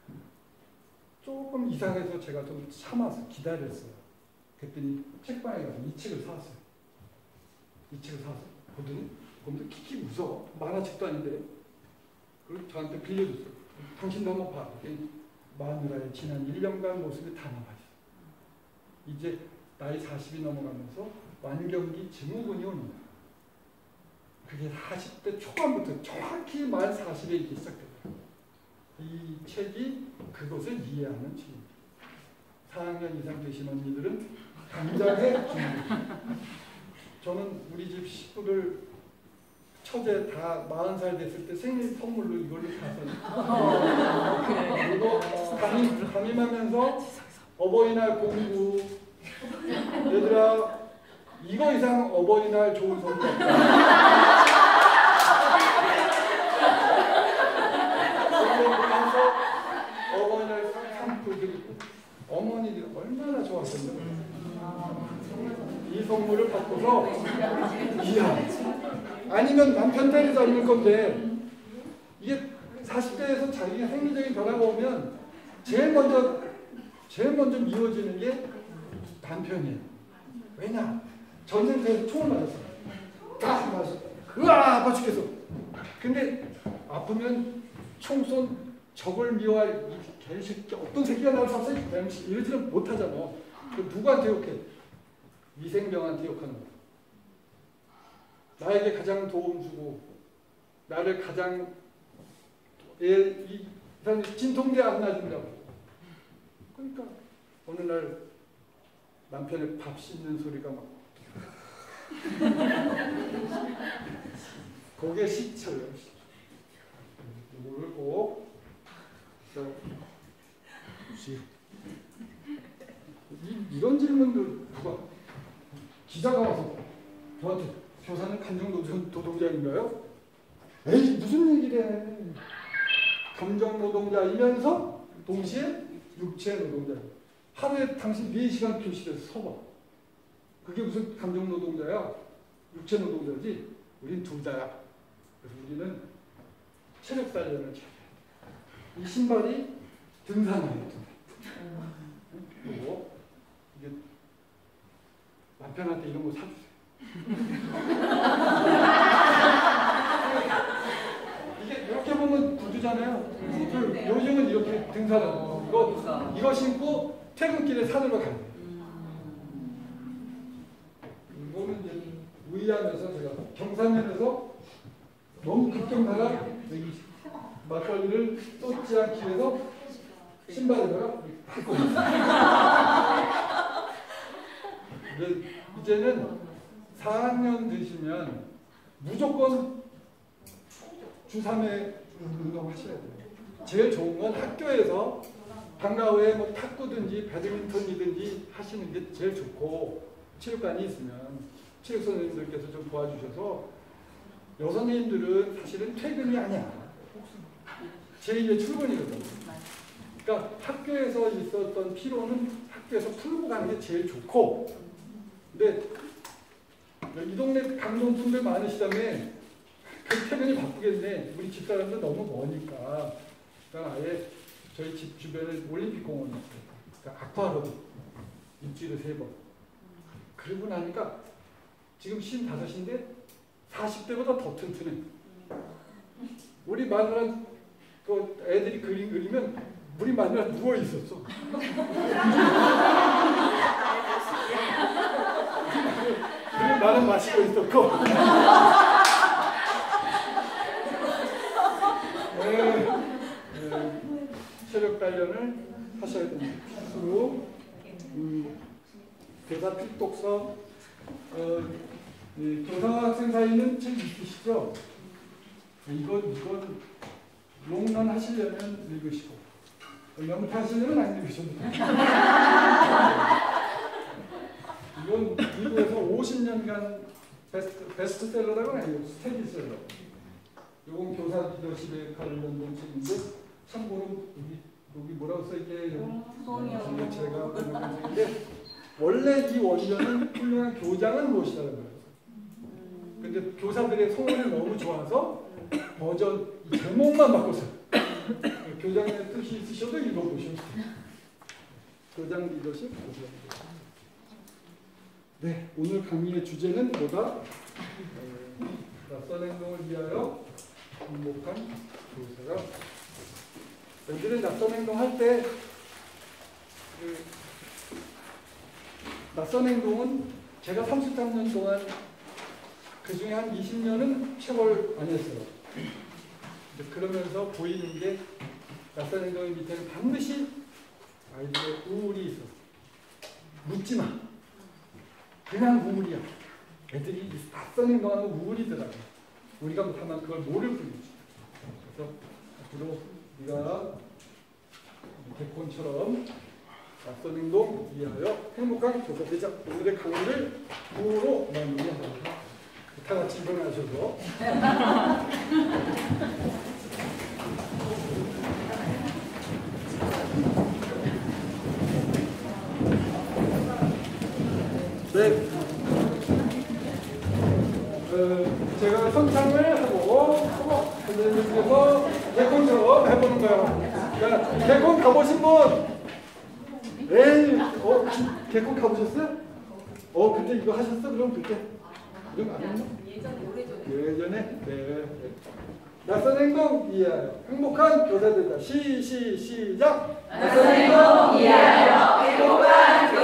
조금 이상해서 제가 좀 참아서 기다렸어요. 그랬더니 책방에 가서 이 책을 사왔어요. 이 책을 사서 보더니 보면서 키키 웃어. 만화책도 아닌데. 그리고 저한테 빌려줬어요. 당신도 한번 봐. 마누라의 지난 일 년간 모습이 다 남아있어. 이제 나이 사십이 넘어가면서 완경기 증후군이 오는 거야. 그게 사십 대 초반부터 정확히 만 사십에 있기 시작돼요. 이 책이 그것을 이해하는 책입니다. 사 학년 이상 되신 언니들은 당장에 준비. 저는 우리 집 식구들 처제 다 마흔 살 됐을 때 생일 선물로 이걸로 사서 그리고 담임, 담임하면서 어버이날 공부 얘들아 이거 이상 어버이날 좋은 선물 없다. 어버이날 상품 드리고 어머니들 얼마나 좋았었나요? 이 선물을 받고서 이야 아니면 남편 때리지 않을 건데 이게 사십 대에서 자기가 생리적인 변화가 오면 제일 먼저 제일 먼저 미워지는 게 남편이에요. 왜냐? 전쟁터에서 총을 맞았어. 딱 맞았어. 으아 아파 죽겠어. 근데 아프면 총 쏜 적을 미워할 이 개새끼 어떤 새끼가 나를 쐈어? 이러지는 못하잖아. 누구한테 욕해? 위생병한테 욕하는 거야. 나에게 가장 도움 주고 나를 가장 애, 이 사람이 진통제 안 놔준다고. 그러니까 어느 날 남편의 밥 씻는 소리가 막 고개 시쳐요. 이거를 꼭 이, 이런 질문들 누가 기자가 와서 저한테 교사는 감정 노동자인가요? 에이 무슨 얘기래. 감정 노동자이면서 동시에 육체 노동자. 하루에 당신 네 시간 교실에서 서봐. 그게 무슨 감정 노동자야? 육체 노동자지? 우린 둘 다야. 그래서 우리는 체력 단련을 잘해. 이 신발이 등산화예요. 그리고 이게 남편한테 이런 거 사주세요. 이게 이렇게 보면 구두잖아요. 구두. 요즘은 이렇게 등산하는 거. 이거 이거 신고 퇴근길에 산으로 가요. 이거는 이제 무의하면서 제가 경사면에서 너무 급경사가 막걸리를 쏟지 않기 위해서 신발에다가 닦고 있어요. 이제는 사 학년 되시면 무조건 주삼 회 운동하셔야 돼요. 제일 좋은 건 학교에서 방과 후에 뭐 탁구든지 배드민턴이든지 하시는 게 제일 좋고 체육관이 있으면 체육 선생님들께서 좀 도와주셔서 여선생님들은 사실은 퇴근이 아니야. 제이의 출근이거든. 그러니까 학교에서 있었던 피로는 학교에서 풀고 가는 게 제일 좋고 근데 이 동네 강동분들 많으시다며 그 퇴근이 바쁘겠네. 우리 집사람도 너무 머니까 그러니까 아예 저희 집 주변에 올림픽 공원이 있어요. 그러니까 아쿠아로드 일주일에 세 번. 그러고 나니까 지금 쉰다섯인데 사십 대보다 더 튼튼해. 우리 마누라 그 애들이 그림 그리면 우리 마누라 누워 있었어. 그리고 나는 마시고 있었고. 네, 네, 체력 단련을 하셔야 됩니다. 그리고 음, 교사 필독서 어, 네, 교사학생 사이는 책 있으시죠? 이건 이건 롱런 하시려면 읽으시고 연타 하시려면 안 읽으셔도 돼요. 이건 미국에서 오십 년간 베스트, 베스트셀러라고는 아니고 스테디셀러. 이건 교사 리더십에 관련된 책인데 참고로 여기, 여기 뭐라고 써있게 제가 번역한 책인데 원래 이 원전은 훌륭한 교장은 무엇이라는 거예요. 근데 교사들의 성원이 너무 좋아서 버전 제목만 바꿨어요. 교장의 뜻이 있으셔도 읽어보셔도 돼요. 교장 리더십. 네, 오늘 강의의 주제는 뭐다? 네, 낯선 행동을 위하여 행복한 교사가. 여러분들은 낯선 행동 할 때 그, 낯선 행동은 제가 삼십삼 년 동안 그 중에 한 이십 년은 체벌 안 했어요. 그러면서 보이는 게 낯선 행동의 밑에는 반드시 아이들의 우울이 있어. 묻지 마. 그냥 우울이야. 애들이 낯선 행동하면 우울이더라고. 우리가 못하면 그걸 모를 뿐이지. 그래서 앞으로 네가 개콘처럼 낯선 행동 위하여 행복한 교사 되자. 오늘의 강의를 구호로 마무리합니다. 다 같이 일어나셔서 네. 상상을 하고 선생님께서 개콘처럼 해보는 거예요. 그러니까 개콘 가보신 분? 에이, 어, 개콘 가보셨어요? 어, 그때 이거 하셨어? 그럼 그때 이거 안 했나? 예전에 오래전에. 예전에? 네. 낯선 행동 이해하여 행복한 교사들다. 시, 시, 시작! 낯선 행동 이해하여 행복한